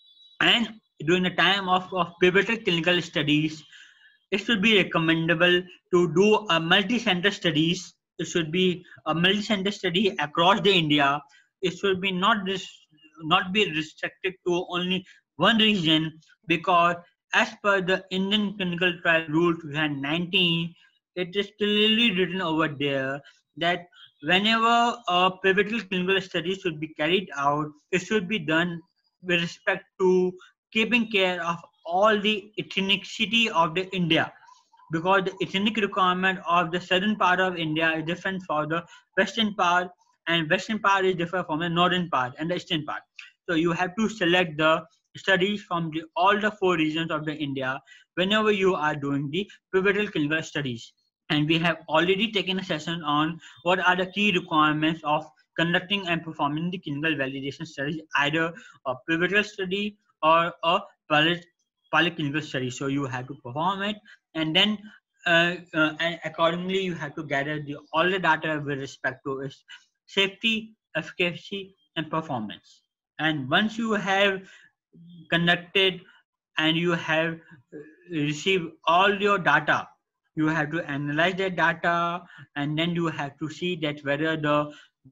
And during the time of, of pivotal clinical studies, it should be recommendable to do a multi-center studies. It should be a multi-center study across the India. It should be not this not be restricted to only one region, because as per the Indian Clinical Trial Rule two thousand nineteen, it is clearly written over there that whenever a pivotal clinical study should be carried out, it should be done with respect to keeping care of all the ethnicity of the India, because the ethnic requirement of the southern part of India is different from the western part, and western part is different from the northern part and the eastern part. So you have to select the studies from the, all the four regions of the India whenever you are doing the pivotal clinical studies. And we have already taken a session on what are the key requirements of conducting and performing the clinical validation studies, either a pivotal study or a pilot, pilot clinical study. So you have to perform it, and then uh, uh, and accordingly you have to gather the, all the data with respect to its safety, efficacy, and performance. And once you have conducted and you have received all your data, you have to analyze that data, and then you have to see that whether the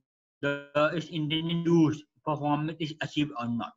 the is intended use performance is achieved or not.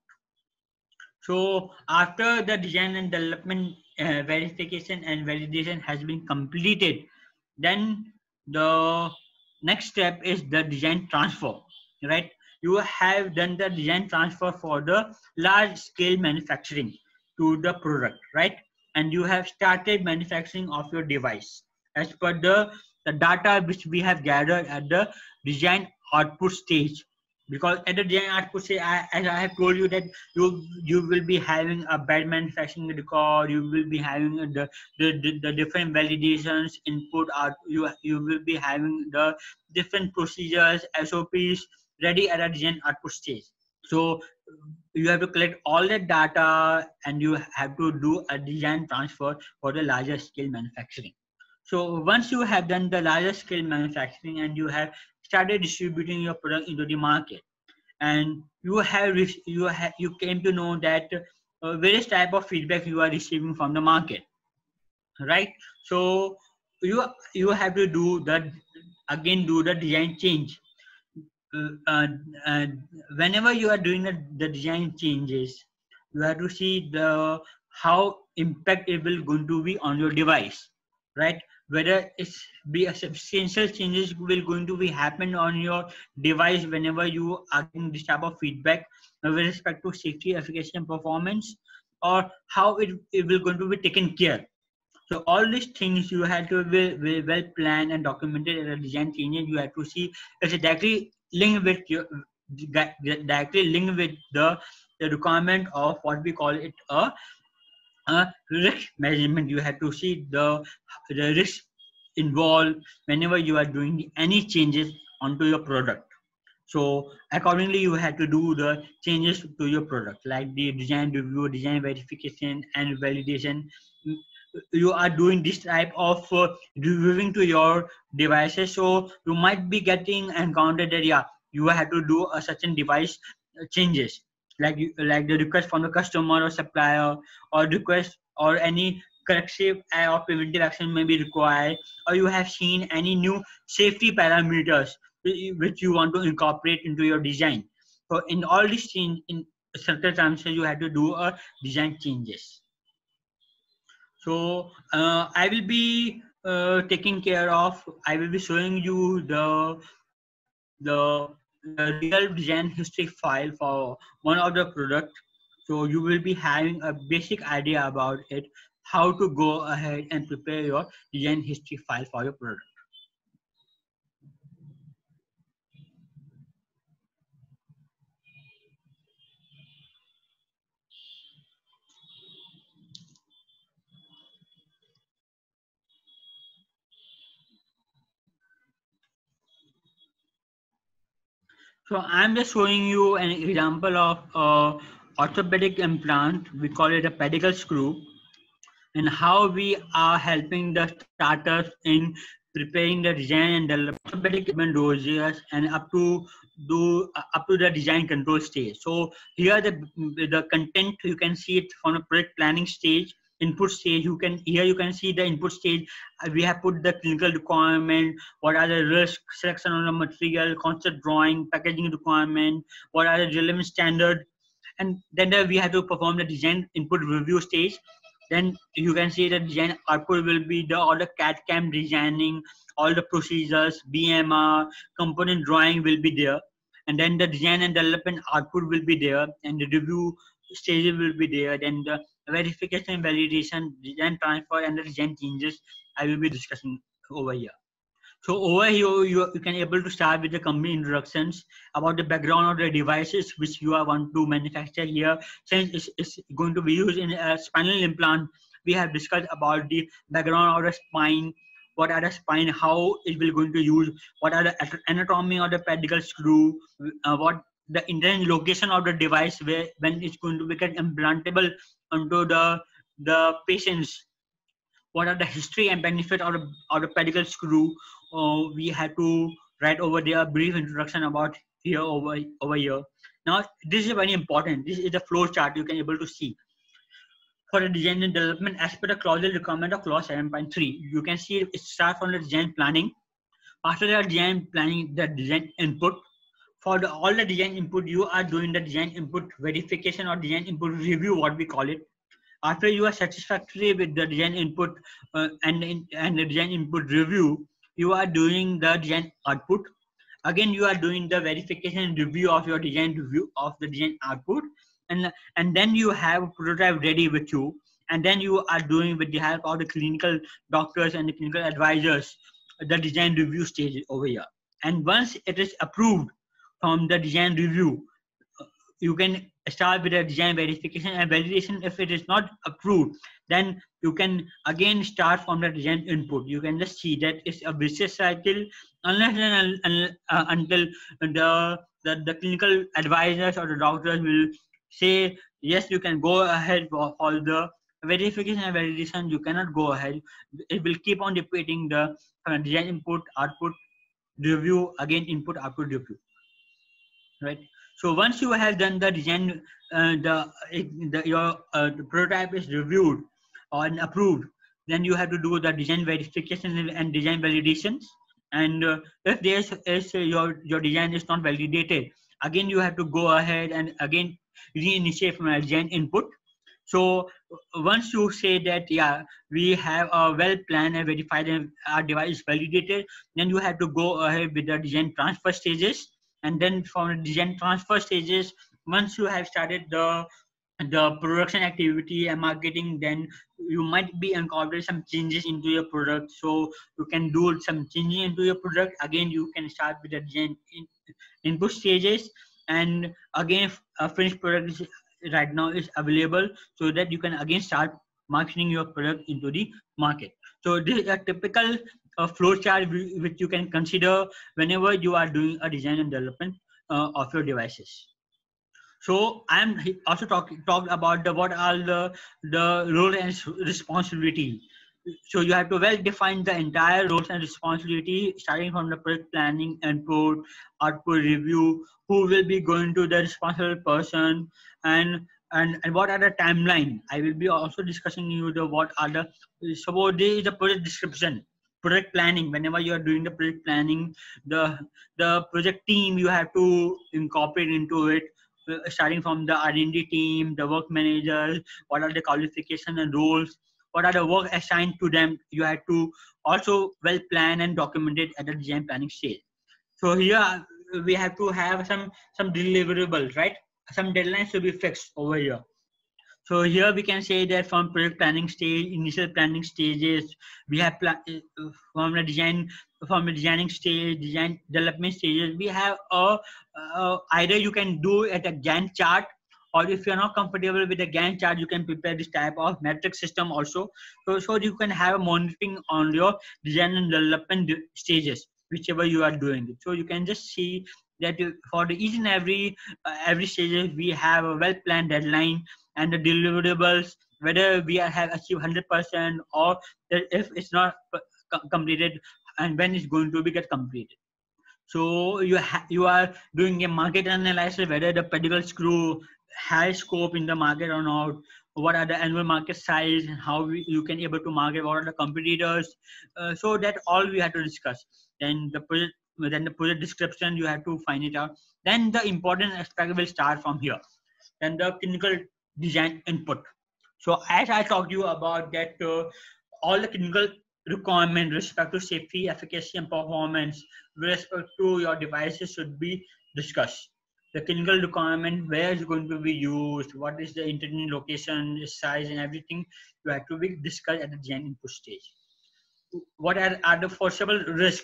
So after the design and development uh, verification and validation has been completed, then the next step is the design transfer, right? you have done the design transfer for the large scale manufacturing to the product, right? And you have started manufacturing of your device as per the, the data which we have gathered at the design output stage. Because at the design output stage, I, as I have told you that you you will be having a bad manufacturing record, you will be having the the, the, the different validations input out, you you will be having the different procedures, S O Ps ready at a design output stage. So you have to collect all that data and you have to do a design transfer for the larger scale manufacturing. So once you have done the larger scale manufacturing and you have started distributing your product into the market, and you have you have you came to know that uh, various type of feedback you are receiving from the market, right? So you you have to do that again, do the design change. Uh, uh, whenever you are doing the, the design changes, you have to see the how impact it will going to be on your device, right? Whether it's be a substantial changes will going to be happen on your device whenever you are getting this type of feedback with respect to safety, efficacy, and performance, or how it, it will going to be taken care. So all these things you have to be well, well planned and documented as a design changes. You have to see it's directly linked with your directly linked with the, the requirement of what we call it a, a risk management. You have to see the the risk involved whenever you are doing any changes onto your product. So accordingly, you have to do the changes to your product, like the design review, design verification, and validation. You are doing this type of uh, reviewing to your devices, so you might be getting encountered that yeah, you have to do a certain device changes, like you, like the request from the customer or supplier, or request or any corrective or preventive action may be required, or you have seen any new safety parameters which you want to incorporate into your design. So in all these things, in certain times you have to do a design changes. So uh, I will be uh, taking care of, I will be showing you the, the, the real design history file for one of the product. So you will be having a basic idea about it, how to go ahead and prepare your design history file for your product. So I'm just showing you an example of uh, orthopedic implant. We call it a pedicle screw, and how we are helping the starters in preparing the design and development orthopedic equipment dossiers and up to do uh, up to the design control stage. So here the the content you can see it from the project planning stage, input stage. You can here you can see the input stage. Uh, we have put the clinical requirement, what are the risk, selection of the material, concept drawing, packaging requirement, what are the relevant standard, and then the, we have to perform the design input review stage. Then you can see the design output will be the all the C A D C A M designing, all the procedures, B M R, component drawing will be there, and then the design and development output will be there, and the review stages will be there. Then the verification, validation, design transfer, and the design changes I will be discussing over here. So over here, you, you can able to start with the company introductions about the background of the devices which you are want to manufacture here. Since it's, it's going to be used in a spinal implant, we have discussed about the background of the spine, what are the spine, how it will going to use, what are the anatomy of the pedicle screw, uh, what the intended location of the device where when it's going to become implantable onto the the patients. What are the history and benefit of the, of the pedicle screw? Uh, we had to write over there a brief introduction about here over over here. Now this is very important. This is the flow chart you can able to see for the design and development as per the clausal requirement of clause seven point three. You can see it starts from the design planning. After the design planning, the design input. For the, all the design input, you are doing the design input verification or design input review, what we call it. After you are satisfactory with the design input uh, and, and the design input review, you are doing the design output. Again, you are doing the verification and review of your design review of the design output, and and then you have a prototype ready with you, and then you are doing with the help of the clinical doctors and the clinical advisors the design review stage over here. And once it is approved from the design review, you can start with a design verification and validation. If it is not approved, then you can again start from the design input. You can just see that it's a vicious cycle unless and uh, until the, the the clinical advisors or the doctors will say yes, you can go ahead for all the verification and validation. You cannot go ahead. It will keep on repeating the uh, design input, output, review, again input, output, review, right? So once you have done the design, uh, the, the your uh, the prototype is reviewed or approved, then you have to do the design verification and design validations. And uh, if there's is uh, your your design is not validated, again you have to go ahead and again reinitiate from a design input. So once you say that yeah, we have a well planned and verified and our device is validated, then you have to go ahead with the design transfer stages. And then from the design transfer stages, once you have started the the production activity and marketing, then you might be incorporating some changes into your product. So you can do some changes into your product. Again, you can start with the design in, input stages, and again a finished product is, right now is available, so that you can again start marketing your product into the market. So this is a typical uh, flow chart which you can consider whenever you are doing a design and development uh, of your devices. So I'm also talking talked about the what are the the role and responsibility. So you have to well define the entire roles and responsibility, starting from the project planning, input, output, review, who will be going to the responsible person, and and and what are the timeline. I will be also discussing you the what are the suppose this is the project description, project planning. Whenever you are doing the project planning, the the project team you have to incorporate into it, starting from the R and D team, the work managers, what are the qualifications and roles, what are the work assigned to them. You have to also well plan and document it at the design planning stage. So here we have to have some some deliverables, right? Some deadlines to be fixed over here. So here we can say that from project planning stage, initial planning stages, we have pla from the design, from the designing stage, design development stages, we have a, uh, either you can do at a Gantt chart, or if you're not comfortable with the Gantt chart, you can prepare this type of metric system also. So, so you can have a monitoring on your design and development stages, whichever you are doing it. So you can just see that you, for the each and every uh, every stages, we have a well planned deadline and the deliverables, whether we are, have achieved one hundred percent or if it's not completed, and when it's going to be get completed. So you ha you are doing a market analysis, whether the pedicle screw has scope in the market or not, what are the annual market size, and how we, you can able to market, what are the competitors. Uh, so that all we have to discuss. Then the project, then the project description, you have to find it out. Then the important aspect will start from here. Then the clinical design input. So as I talked to you about that, uh, all the clinical requirement with respect to safety, efficacy, and performance with respect to your devices should be discussed. The clinical requirement, where is going to be used, what is the intended location, size, and everything, you have to be discussed at the design input stage. What are, are the foreseeable risk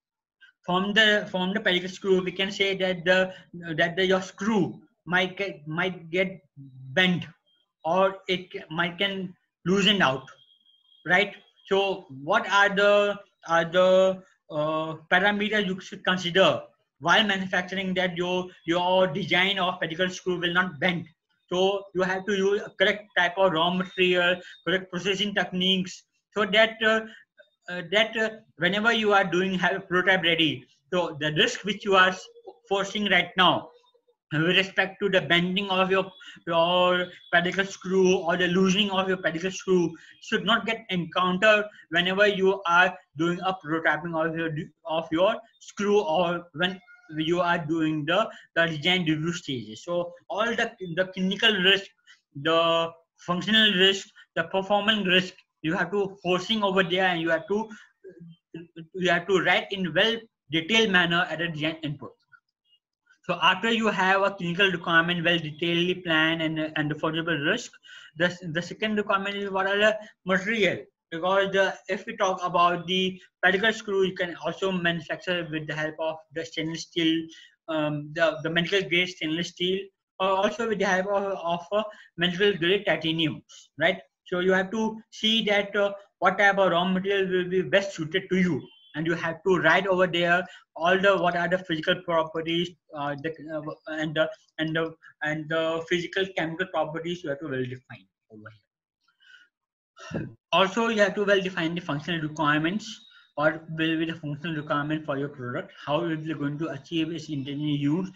from the from the pedicle screw? We can say that the that the your screw might get might get bent, or it might can loosen out, right? So what are the are the uh, parameters you should consider while manufacturing that your your design of pedicle screw will not bend? So you have to use a correct type of raw material, correct processing techniques, so that uh, uh, that uh, whenever you are doing have a prototype ready, so the risk which you are forcing right now with respect to the bending of your your pedicle screw or the loosening of your pedicle screw should not get encountered whenever you are doing a prototyping of your of your screw, or when you are doing the, the design review stages. So all the the clinical risk, the functional risk, the performance risk, you have to forcing over there, and you have to you have to write in well detailed manner at a design input. So after you have a clinical requirement well detailedly planned and and affordable risk, the the second requirement is what are the material. Because the, if we talk about the pedicle screw, you can also manufacture with the help of the stainless steel, um, the the medical grade stainless steel, or also with the help of, of a medical grade titanium, right? So you have to see that uh, what type of raw material will be best suited to you, and you have to write over there all the what are the physical properties, uh, the, uh, and the and the and the physical chemical properties you have to well define over here. Also, you have to well define the functional requirements. What will be the functional requirement for your product? How is it going to achieve its intended use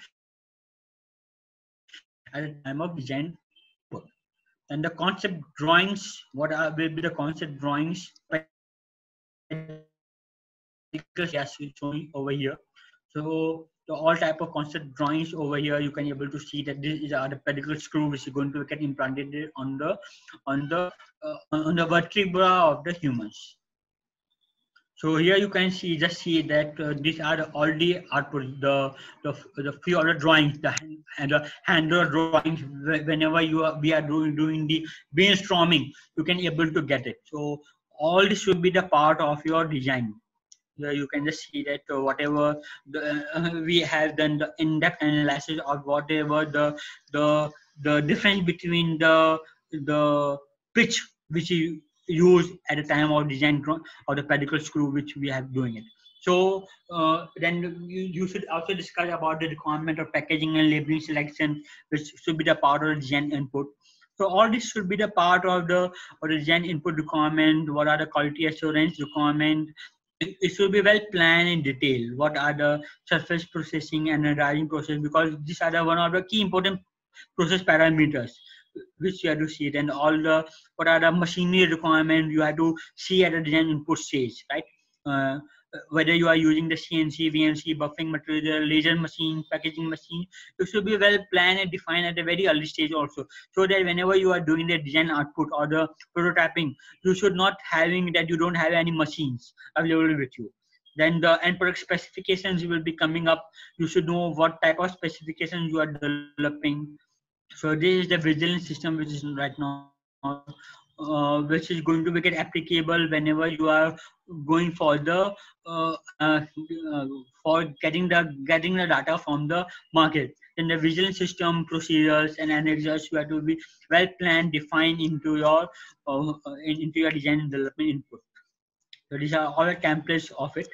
at the time of design? And the concept drawings, what are will be the concept drawings? Yes, showing over here. So the all type of concept drawings over here, you can be able to see that this is are the pedicle screw which is going to get implanted on the on the uh, on the vertebra of the humans. So here you can see just see that uh, these are the, all the output, the the the few other drawings, the hand, and the handler drawings. Whenever you are we are doing doing the brainstorming, you can able to get it. So all this should be the part of your design. Here you can just see that uh, whatever the, uh, we have done the in-depth analysis of whatever the the the difference between the the pitch which you use at the time of design or the pedicle screw which we have doing it. So uh, then you, you should also discuss about the requirement of packaging and labeling selection, which should be the part of the design input. So all this should be the part of the, or the design input requirement. What are the quality assurance requirement? It should be well planned in detail. What are the surface processing and drying process? Because these are the one of the key important process parameters which you have to see it. And all the what are the machinery requirement you have to see at the design input stage, right? Uh, whether you are using the C N C, V N C, buffing material, laser machine, packaging machine, it should be well planned and defined at a very early stage also, so that whenever you are doing the design output or the prototyping, you should not having that you don't have any machines available with you. Then the end product specifications will be coming up. You should know what type of specifications you are developing. So this is the vigilance system which is right now, uh, which is going to make it applicable whenever you are going for the uh, uh, uh, for getting the getting the data from the market. Then the vigilance system procedures and annexes you have to be well planned, defined into your uh, into your design and development input. So these are all the templates of it.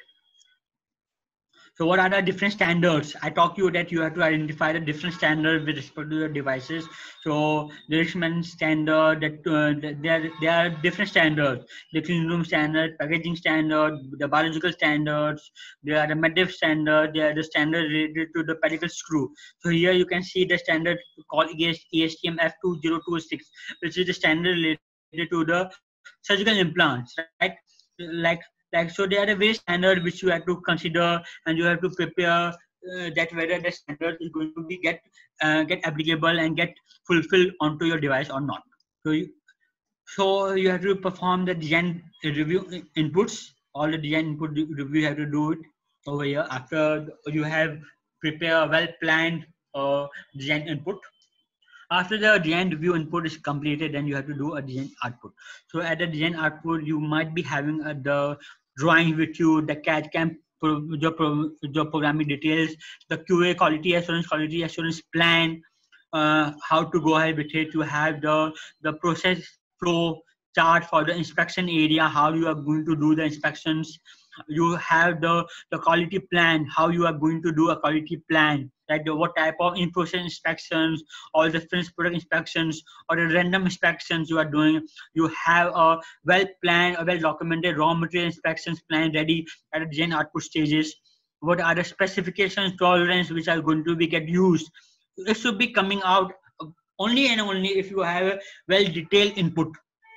So what are the different standards? I talked to you that you have to identify the different standards with respect to your devices. So the Richmond standard, that uh, there there are different standards. The clean room standard, packaging standard, the biological standards. There are the MEDIF standard. There are the standard related to the pedicle screw. So here you can see the standard called E S T M F two zero two six, which is the standard related to the surgical implants, right? Like. Like, so there are a various standard which you have to consider, and you have to prepare uh, that whether the standard is going to be get uh, get applicable and get fulfilled onto your device or not. So you, so you have to perform the design review inputs. All the design input review you have to do it over here after you have prepared a well planned uh, design input. After the design review input is completed, then you have to do a design output. So at the design output, you might be having uh, the drawing with you, the C A D C A M, your, pro, your programming details, the Q A quality assurance, quality assurance plan, uh, how to go ahead with it. You have the, the process flow chart for the inspection area, how you are going to do the inspections. You have the, the quality plan, how you are going to do a quality plan, like the, what type of in-process inspections or the finished product inspections or the random inspections you are doing. You have a well-planned, a well-documented raw material inspections plan ready at the design output stages. What are the specifications, tolerance which are going to be get used? It should be coming out only and only if you have a well-detailed input.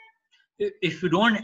If you don't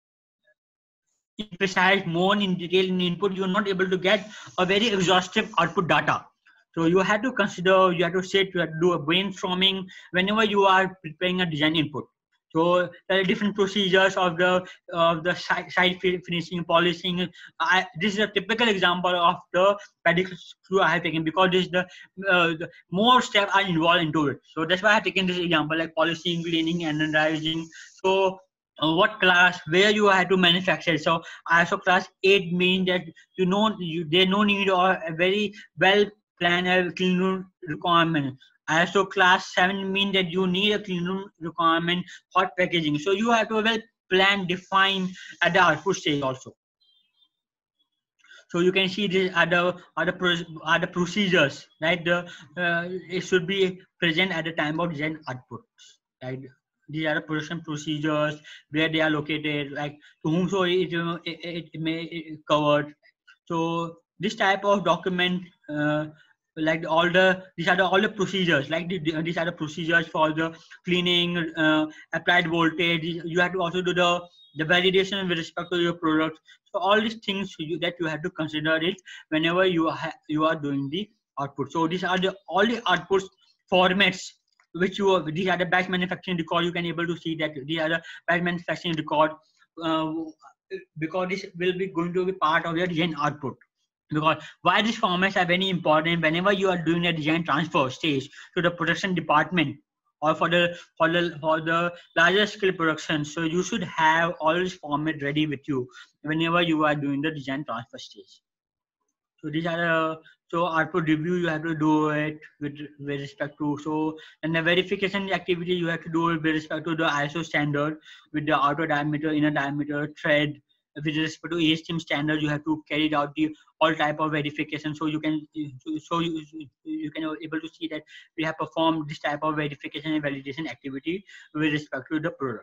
precise more in detail in input, you're not able to get a very exhaustive output data. So you have to consider, you have to sit, you have to do a brainstorming whenever you are preparing a design input. So there are different procedures of the of the side, side finishing, polishing. I, this is a typical example of the pedicle screw I have taken, because this is the, uh, the more steps are involved into it. So that's why I have taken this example, like polishing, cleaning, anodizing. So uh, what class, where you have to manufacture. So I S O class eight means that you know you, there no need or a very well planned clean room requirement. I S O class seven means that you need a clean room requirement, hot packaging. So you have to well plan, define at the output stage also. So you can see these are the are the, are the procedures, right? The uh, it should be present at the time of design output, right? These are the production procedures, where they are located, like to whom so it, it, it may it covered. So this type of document. Uh, like all the these are the all the procedures, like the, these are the procedures for the cleaning, uh, applied voltage. You have to also do the the validation with respect to your product. So all these things you, that you have to consider it whenever you are you are doing the output. So these are the all the outputs formats which you are, these are the batch manufacturing record. You can able to see that these are the batch manufacturing record, uh, because this will be going to be part of your design output. Because why these formats are very important whenever you are doing a design transfer stage to the production department, or for the for the for the larger scale production. So you should have all this format ready with you whenever you are doing the design transfer stage. So these are the so output review you have to do it with, with respect to, so and the verification activity you have to do it with respect to the I S O standard, with the outer diameter, inner diameter, thread. With respect to A S T M standard, you have to carry out the all type of verification. So you can so you, you can able to see that we have performed this type of verification and validation activity with respect to the product.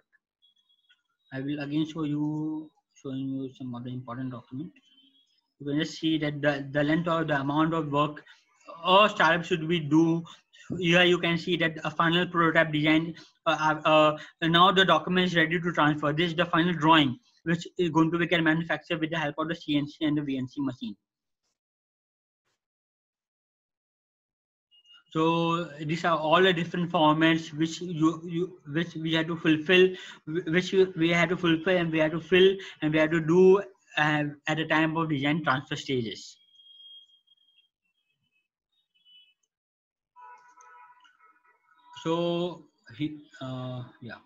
I will again show you showing you some other important document. You can just see that the, the length or the amount of work a startup should we do. Here you can see that a final prototype design. Uh, uh, now the document is ready to transfer. This is the final drawing, which is going to be manufactured with the help of the C N C and the V N C machine. So these are all the different formats which you, you which we have to fulfill, which we have to fulfill and we have to fill and we have to do uh, at the time of design transfer stages. So uh, yeah.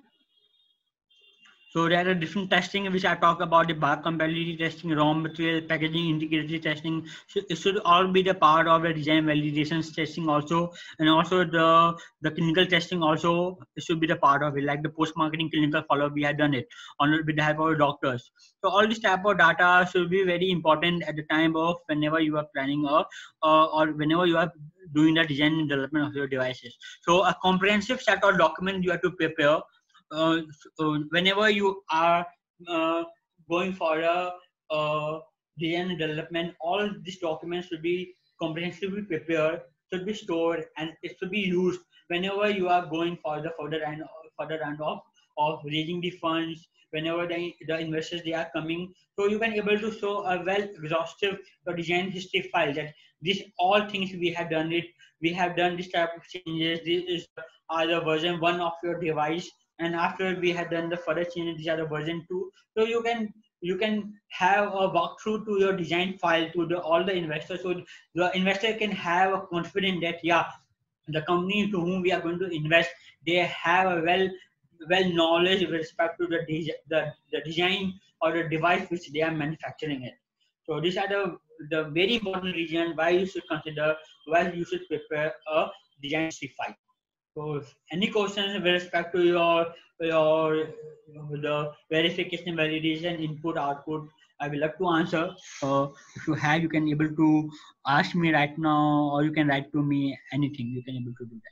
So there are different testing which I talk about, the biocompatibility testing, raw material, packaging, integrity testing. So it should all be the part of the design validation testing also, and also the the clinical testing also it should be the part of it, like the post-marketing clinical follow-up we have done it on with the help of doctors. So all this type of data should be very important at the time of whenever you are planning or uh, or whenever you are doing the design and development of your devices. So a comprehensive set of documents you have to prepare. Uh, so whenever you are uh, going for a uh, design and development, all these documents should be comprehensively prepared, should be stored, and it should be used whenever you are going for the further round, further round of, of raising the funds, whenever the, the investors they are coming. So you can able to show a well exhaustive design history file that these all things we have done it, we have done this type of changes, this is are the version one of your device. And after we had done the further changes, these are the version two. So you can you can have a walkthrough to your design file to the all the investors. So the investor can have a confidence that yeah, the company to whom we are going to invest, they have a well well knowledge with respect to the the, the design or the device which they are manufacturing it. So these are the the very important reason why you should consider, why you should prepare a design file. So any questions with respect to your your the verification, validation, input, output, I will love to answer. Uh, if you have, you can able to ask me right now, or you can write to me anything. You can able to do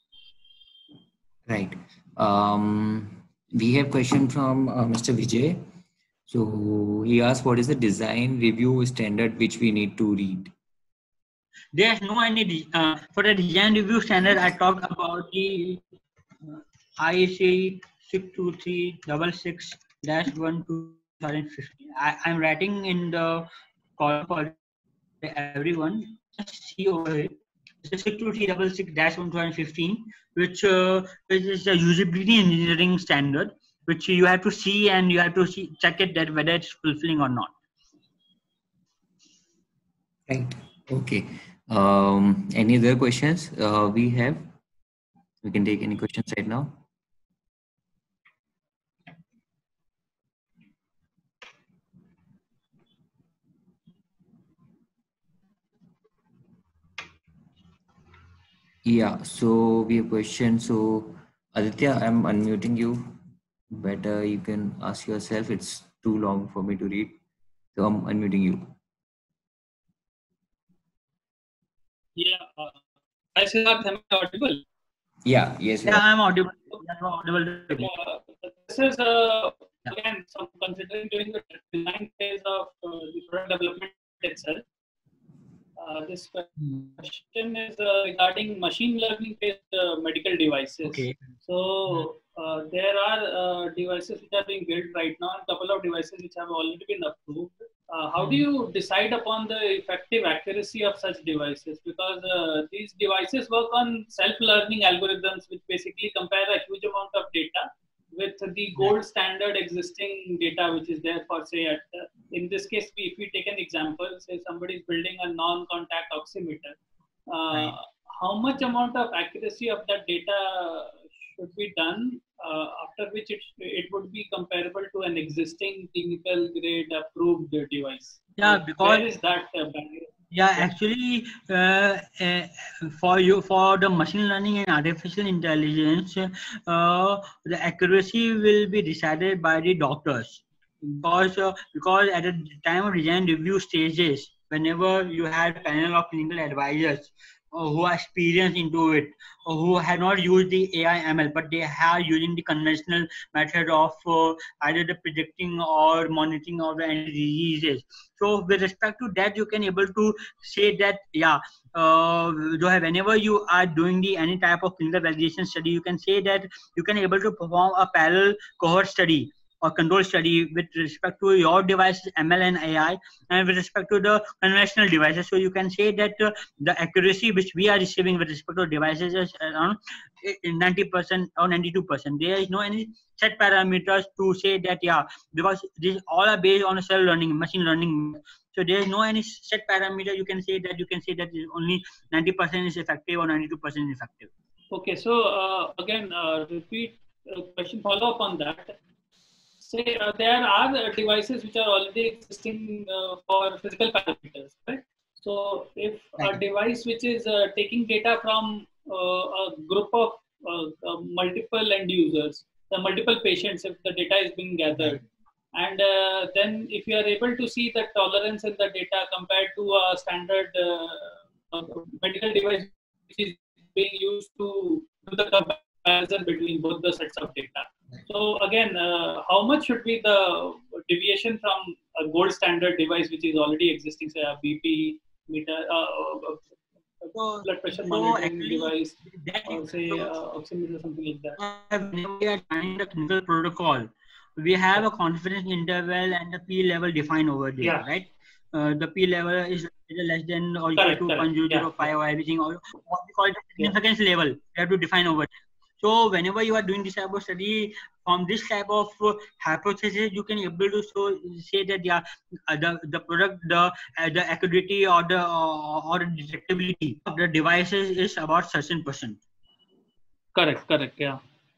that. Right. Um, we have question from uh, Mister Vijay. So he asked, what is the design review standard which we need to read? There's no any uh, for the design review standard. I talked about the uh, I S A six two three six six dash one two thousand fifteen. I am writing in the column for everyone. Just see over it. It's six two three six six dash one two thousand fifteen, which uh, which is the usability engineering standard. which you have to see and you have to see, check it that whether it's fulfilling or not. Right. Okay. Um, any other questions uh, we have? We can take any questions right now. Yeah, so we have questions. So Aditya, I'm unmuting you. Better you can ask yourself. It's too long for me to read. So I'm unmuting you. Yeah. Uh, I Siddharth, am I audible? Yeah, yes. Yeah, I'm audible. I'm audible to me. Uh, this is uh, again some considering during the design phase of uh, the product development itself. Uh, this question is uh, regarding machine learning based uh, medical devices. Okay. So uh, there are uh, devices which are being built right now, and a couple of devices which have already been approved. Uh, how do you decide upon the effective accuracy of such devices? Because uh, these devices work on self-learning algorithms, which basically compare a huge amount of data with the gold standard existing data, which is there for, say, at, uh, in this case, we, if we take an example, say somebody is building a non-contact oximeter, uh, right. How much amount of accuracy of that data should be done, uh, after which it, it would be comparable to an existing clinical grade approved device? Yeah, so because where is that uh, barrier? Yeah, actually, uh, uh, for you, for the machine learning and artificial intelligence, uh, the accuracy will be decided by the doctors, because uh, because at the time of design review stages, whenever you had a panel of clinical advisors uh, who are experienced into it, or who have not used the A I M L, but they are using the conventional method of uh, either the predicting or monitoring of the diseases. So with respect to that, you can able to say that, yeah, uh, whenever you are doing the any type of clinical validation study, you can say that you can able to perform a parallel cohort study or control study with respect to your devices, M L and A I, and with respect to the conventional devices. So you can say that uh, the accuracy which we are receiving with respect to devices is around ninety percent or ninety-two percent. There is no any set parameters to say that, yeah, because these all are based on a cell learning, machine learning. So there is no any set parameter you can say that you can say that only ninety percent is effective or ninety-two percent is effective. Okay, so uh, again, uh, repeat uh, question, follow up on that. Say uh, there are uh, devices which are already existing uh, for physical parameters, right? So if a device which is uh, taking data from uh, a group of uh, uh, multiple end users, the multiple patients, if the data is being gathered, and uh, then if you are able to see the tolerance in the data compared to a standard uh, uh, medical device which is being used to do the comparison between both the sets of data. So again, uh, how much should be the deviation from a gold standard device which is already existing, say a B P meter, uh, so, blood pressure so monitoring actually, device, that or say so, uh, oximeter, something like that? Whenever we are trying the clinical protocol, we have a confidence interval and the P level defined over there, yeah. right? Uh, the P level is less than or correct, equal to zero point zero zero five yeah. or everything, or what we call the significance yeah. level. We have to define over there. So whenever you are doing this type of study, from this type of uh, hypothesis, you can able to so say that yeah, uh, the the product, the uh, the accuracy or the uh, or the detectability of the devices is about certain percent. Correct, correct, yeah.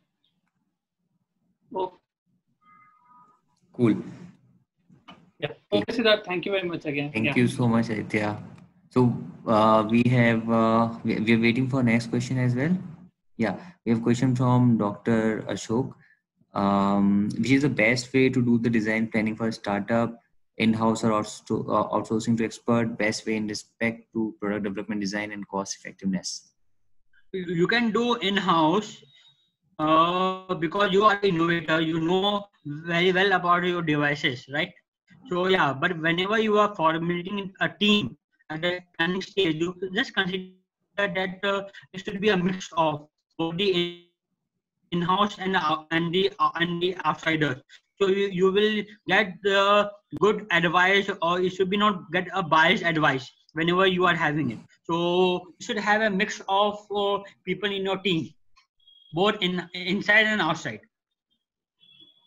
Oh. Cool. Yeah. Okay, Siddharth, thank you very much again. Thank yeah. you so much, Aditya. So uh, we have uh, we, we are waiting for next question as well. Yeah, we have a question from Doctor Ashok. Um, which is the best way to do the design planning for a startup, in-house or outsourcing to expert, best way in respect to product development design and cost effectiveness? You can do in-house uh, because you are an innovator, you know very well about your devices, right? So yeah, but whenever you are formulating a team at the planning stage, you just consider that uh, it should be a mix of both the in-house and uh, and the uh, and the outsiders. So you, you will get the good advice, or you should be not get a biased advice whenever you are having it. So you should have a mix of uh, people in your team, both in inside and outside.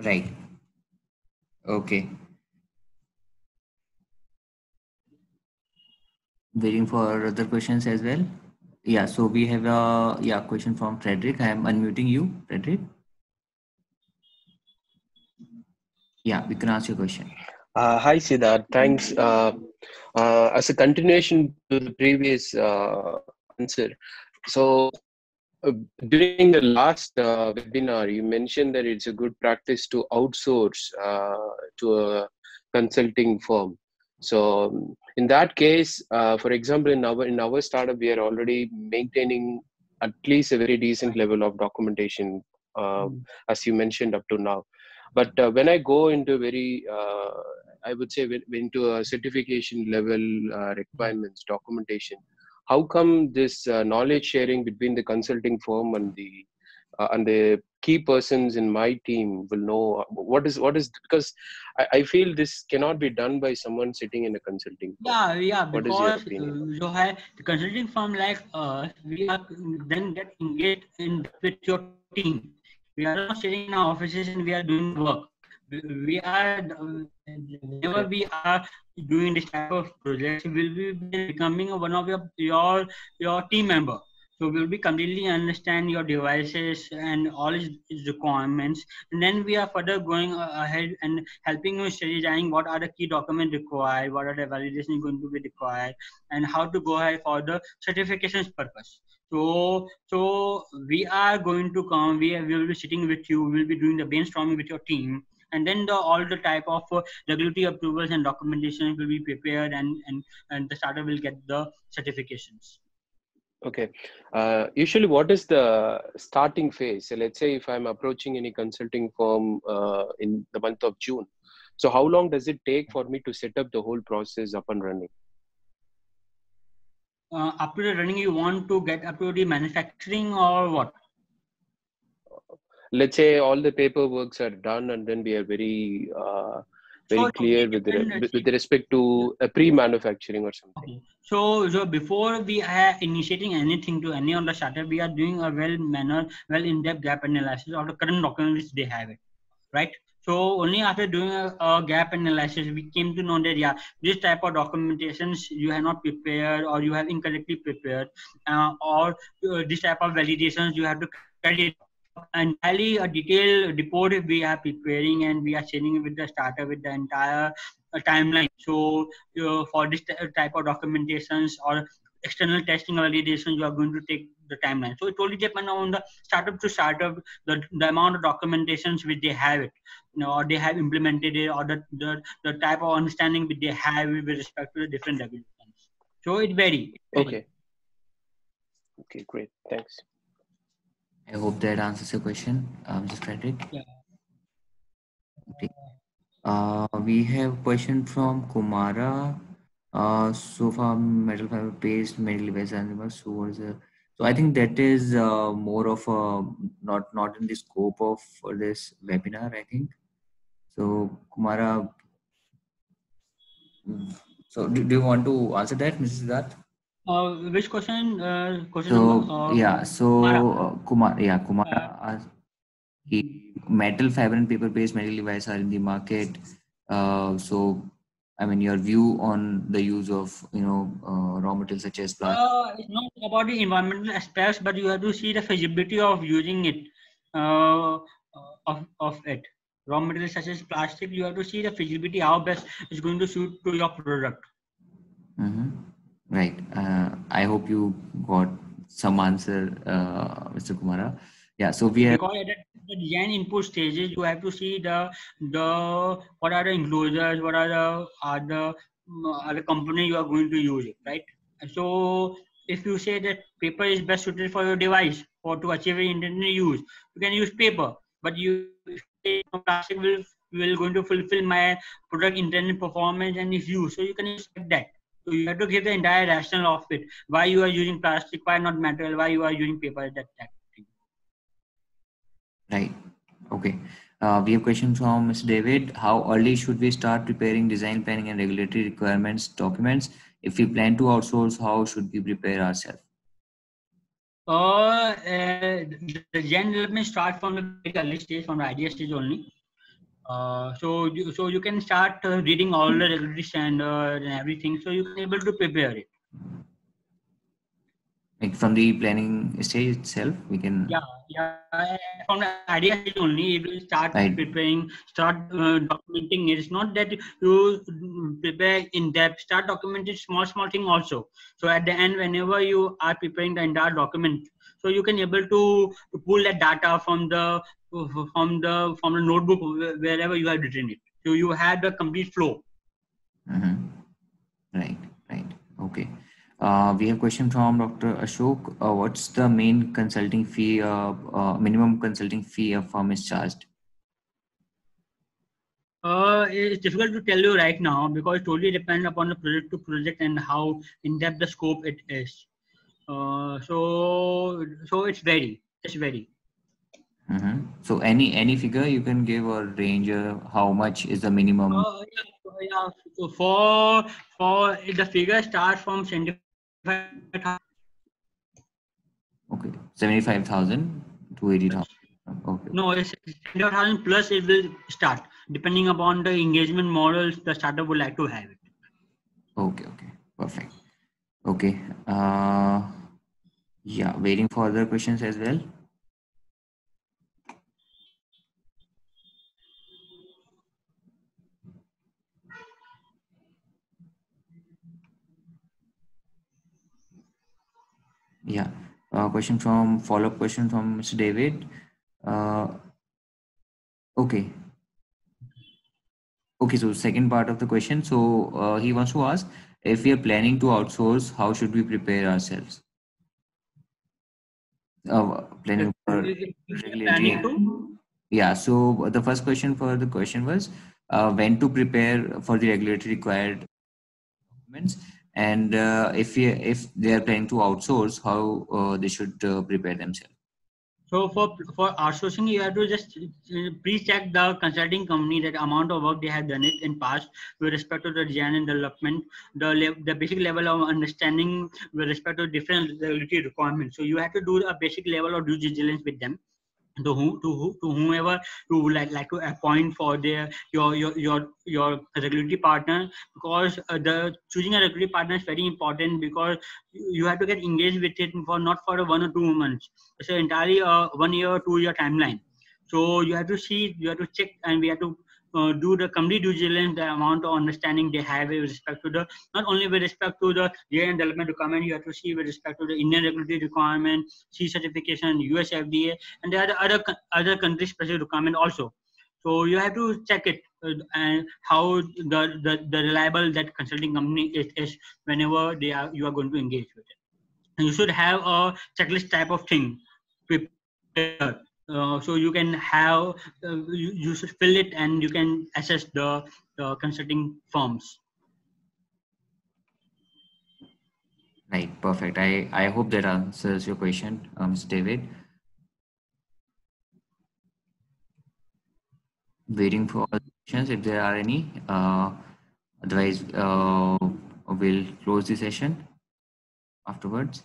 Right. Okay. Waiting for other questions as well. Yeah, so we have a yeah question from Frederick. I am unmuting you, Frederick. Yeah, we can ask your question. Uh, hi, Siddharth. Thanks. Uh, uh, as a continuation to the previous uh, answer, so uh, during the last uh, webinar, you mentioned that it's a good practice to outsource uh, to a consulting firm. So um, in that case, uh, for example, in our in our startup, we are already maintaining at least a very decent level of documentation, uh, Mm. as you mentioned up to now. But uh, when I go into very, uh, I would say, when- into a certification level uh, requirements, documentation, how come this uh, knowledge sharing between the consulting firm and the uh, and the key persons in my team will know what is what is because I, I feel this cannot be done by someone sitting in a consulting firm. Yeah, yeah, What is your because opinion? uh, you have the consulting firm like us, we are then get engaged in with your team. We are not sitting in our offices and we are doing the work. We we are uh, whenever Okay. we are doing this type of projects, we will be becoming one of your your your team member. So we'll be completely understand your devices and all its its requirements, and then we are further going ahead and helping you strategizing what are the key documents required, what are the validations going to be required, and how to go ahead for the certifications purpose. So, so we are going to come. We, are, we will be sitting with you. We will be doing the brainstorming with your team, and then the all the type of uh, regulatory approvals and documentation will be prepared, and and and the startup will get the certifications. Okay. Uh, usually, what is the starting phase? So let's say if I'm approaching any consulting firm uh, in the month of June, so how long does it take for me to set up the whole process up and running? Uh, up to the running, you want to get up to the manufacturing or what? Let's say all the paperworks are done, and then we are very uh, very So clear we with the, depend. with respect to a pre-manufacturing or something. Okay. So, so before we are initiating anything to any of the startup, we are doing a well manner, well in-depth gap analysis of the current documents they have it, right? So only after doing a, a gap analysis, we came to know that yeah, this type of documentations you have not prepared or you have incorrectly prepared, uh, or uh, this type of validations you have to credit. Entirely a detailed report we are preparing and we are sharing it with the startup with the entire uh, timeline. So uh, for this type of documentations or external testing validation, you are going to take the timeline. So it totally depends on the startup to startup, the, the amount of documentations which they have it, you know, or they have implemented it, or the, the, the type of understanding which they have with respect to the different regulations. So it varies. Okay. Okay, great. Thanks. I hope that answers your question, um, Mister Frederick. Yeah. Okay. Uh, we have a question from Kumara. Uh, so far, metal fiber based medical device animals. So what is a, so I think that is uh, more of a not not in the scope of this webinar, I think. So Kumara, so do, do you want to answer that, Missus Siddharth? Uh, which question? Uh, question So number? Uh, yeah, so Kumara. uh, Kumar, yeah, Kumara, Uh, asked, he, metal fiber and paper based medical devices are in the market. Uh, so I mean, your view on the use of you know uh, raw materials such as plastic. Uh, it's not about the environmental aspects, but you have to see the feasibility of using it, uh, of, of it. Raw materials such as plastic, you have to see the feasibility, how best is going to suit to your product. Mm-hmm. Right. Uh, I hope you got some answer, uh, Mister Kumara. Yeah. So we have. Because at the design input stages, you have to see the the what are the enclosures, what are the are the are the company you are going to use it, right? So if you say that paper is best suited for your device for to achieve your intended use, you can use paper. But you if you say plastic will will going to fulfill my product intended performance and its use, so you can use like that. So you have to give the entire rationale of it. Why you are using plastic? Why not metal? Why you are using paper? That that. Right. Okay. Uh, we have a question from Mister David. How early should we start preparing design planning and regulatory requirements documents? If we plan to outsource, how should we prepare ourselves? Uh, uh, the design development start from the very early stage, from the idea stage only. Uh, so you, so you can start uh, reading all the regulatory standards and everything, so you can able to prepare it. Like from the planning stage itself, we can. Yeah, yeah. From the idea stage only, you will start Right. preparing, start uh, documenting it. It's not that you prepare in depth. Start documenting small, small thing also. So at the end, whenever you are preparing the entire document, so you can able to, to pull that data from the from the from the notebook wherever you have written it. So you have the complete flow. Mm-hmm. Right, right. Okay. Uh, we have question from Doctor Ashok. Uh, what's the main consulting fee, uh, uh, minimum consulting fee a firm is charged? Uh, it's difficult to tell you right now because it totally depends upon the project to project and how in depth the scope it is. Uh, so so it's very it's very. Mm-hmm. So any any figure you can give or range, uh, how much is the minimum? Uh, yeah, so, yeah. So for for the figure starts from seventy-five thousand. Okay, seventy-five thousand to eighty thousand. Okay. No, it's seventy-five thousand plus it will start depending upon the engagement models the startup would like to have it. Okay, okay, perfect. Okay. Uh, yeah, waiting for other questions as well. Yeah. Uh, question from follow-up question from Mister David. Uh, okay. Okay, so second part of the question. So uh, he wants to ask, if we are planning to outsource, how should we prepare ourselves? Uh, planning for regulatory. Planning to? Yeah. So the first question for the question was uh, when to prepare for the regulatory required documents, and uh, if we, if they are planning to outsource, how uh, they should uh, prepare themselves. So for for outsourcing, you have to just pre-check the consulting company that amount of work they have done it in past with respect to the design and development, the le- the basic level of understanding with respect to different regulatory requirements. So you have to do a basic level of due diligence with them. To who to who to whomever to like like to appoint for their your your your your regulatory partner, because uh, the choosing a regulatory partner is very important because you have to get engaged with it for not for a one or two months. It's an entirely a one year or two year timeline. So you have to see, you have to check, and we have to uh, do the complete due diligence, the amount of understanding they have with respect to the, not only with respect to the design and development requirement, you have to see with respect to the Indian regulatory requirement, C certification, U S F D A, and there are the other other country specific requirement also. So you have to check it uh, and how the, the the reliable that consulting company is, is whenever they are you are going to engage with it. And you should have a checklist type of thing prepared. Uh, so you can have uh, you, you should fill it and you can assess the, the consulting firms. Right, perfect. I, I hope that answers your question, uh, Mister David. Waiting for questions if there are any. Uh, otherwise, uh, we'll close the session afterwards.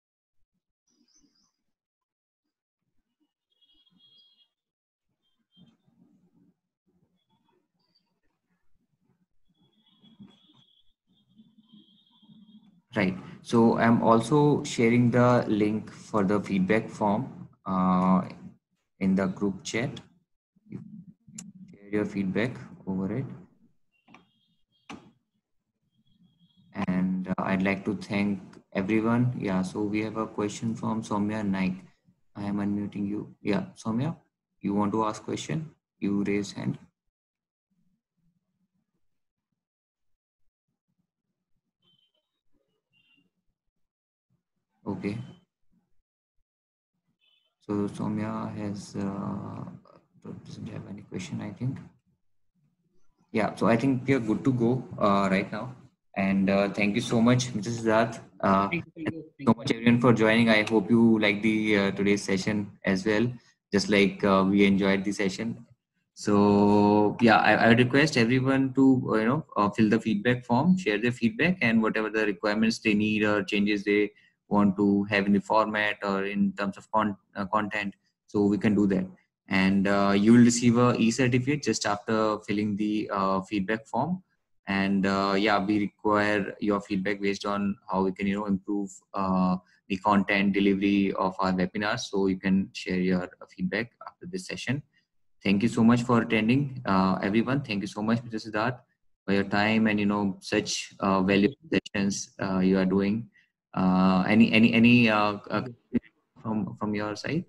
Right. So I'm also sharing the link for the feedback form uh, in the group chat. You share your feedback over it. And uh, I'd like to thank everyone. Yeah, so we have a question from Soumya Naik. I am unmuting you. Yeah, Soumya, you want to ask question? You raise hand. Okay. So Soumya has uh, doesn't have any question, I think. Yeah, so I think we are good to go uh, right now. And uh, thank you so much, Mister Siddharth. Uh, Thank you, thank you, thank so you. much everyone for joining. I hope you like the uh, today's session as well, just like uh, we enjoyed the session. So yeah, I, I would request everyone to uh, you know uh, fill the feedback form, share their feedback, and whatever the requirements they need or changes they want to have in the format or in terms of con- uh, content. So we can do that. and uh, you will receive a e-certificate just after filling the uh, feedback form. And uh, yeah, we require your feedback based on how we can, you know, improve uh, the content delivery of our webinars. So you can share your feedback after this session. Thank you so much for attending, uh, everyone. Thank you so much, Mister Siddharth, for your time and, you know, such uh, valuable sessions uh, you are doing. Uh, any any any uh, uh, from from your side?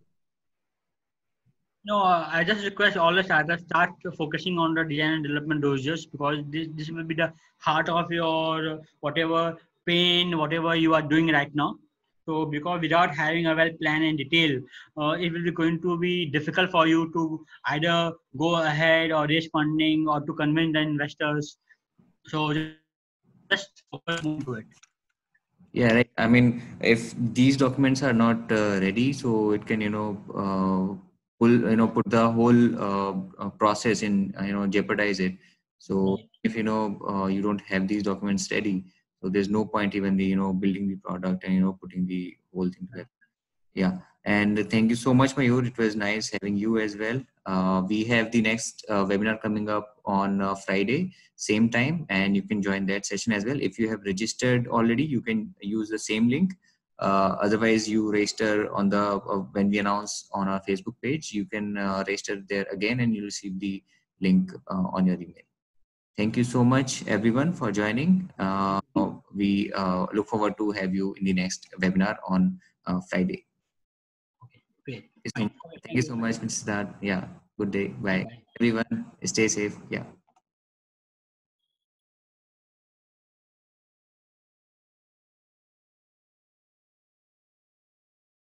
No, uh, I just request all the starters start focusing on the design and development dossiers, because this, this will be the heart of your whatever pain, whatever you are doing right now. So because without having a well plan and detail, uh, it will be going to be difficult for you to either go ahead or raise funding or to convince the investors. So just focus more to it. Yeah, right. I mean, if these documents are not uh, ready, so it can, you know, uh, pull, you know, put the whole uh, uh, process in, uh, you know, jeopardize it. So if, you know, uh, you don't have these documents ready, so there's no point even the, you know, building the product and, you know, putting the whole thing together. Yeah. And thank you so much, Mayur. It was nice having you as well. Uh, we have the next uh, webinar coming up on uh, Friday, same time, and you can join that session as well. If you have registered already, you can use the same link. Uh, otherwise, you register on the uh, when we announce on our Facebook page, you can uh, register there again, and you'll receive the link uh, on your email. Thank you so much, everyone, for joining. Uh, we uh, look forward to have you in the next webinar on uh, Friday. Great. Thank you so, thank you so much, Mister Siddharth. Yeah. Good day. Bye. Bye. Everyone, stay safe. Yeah.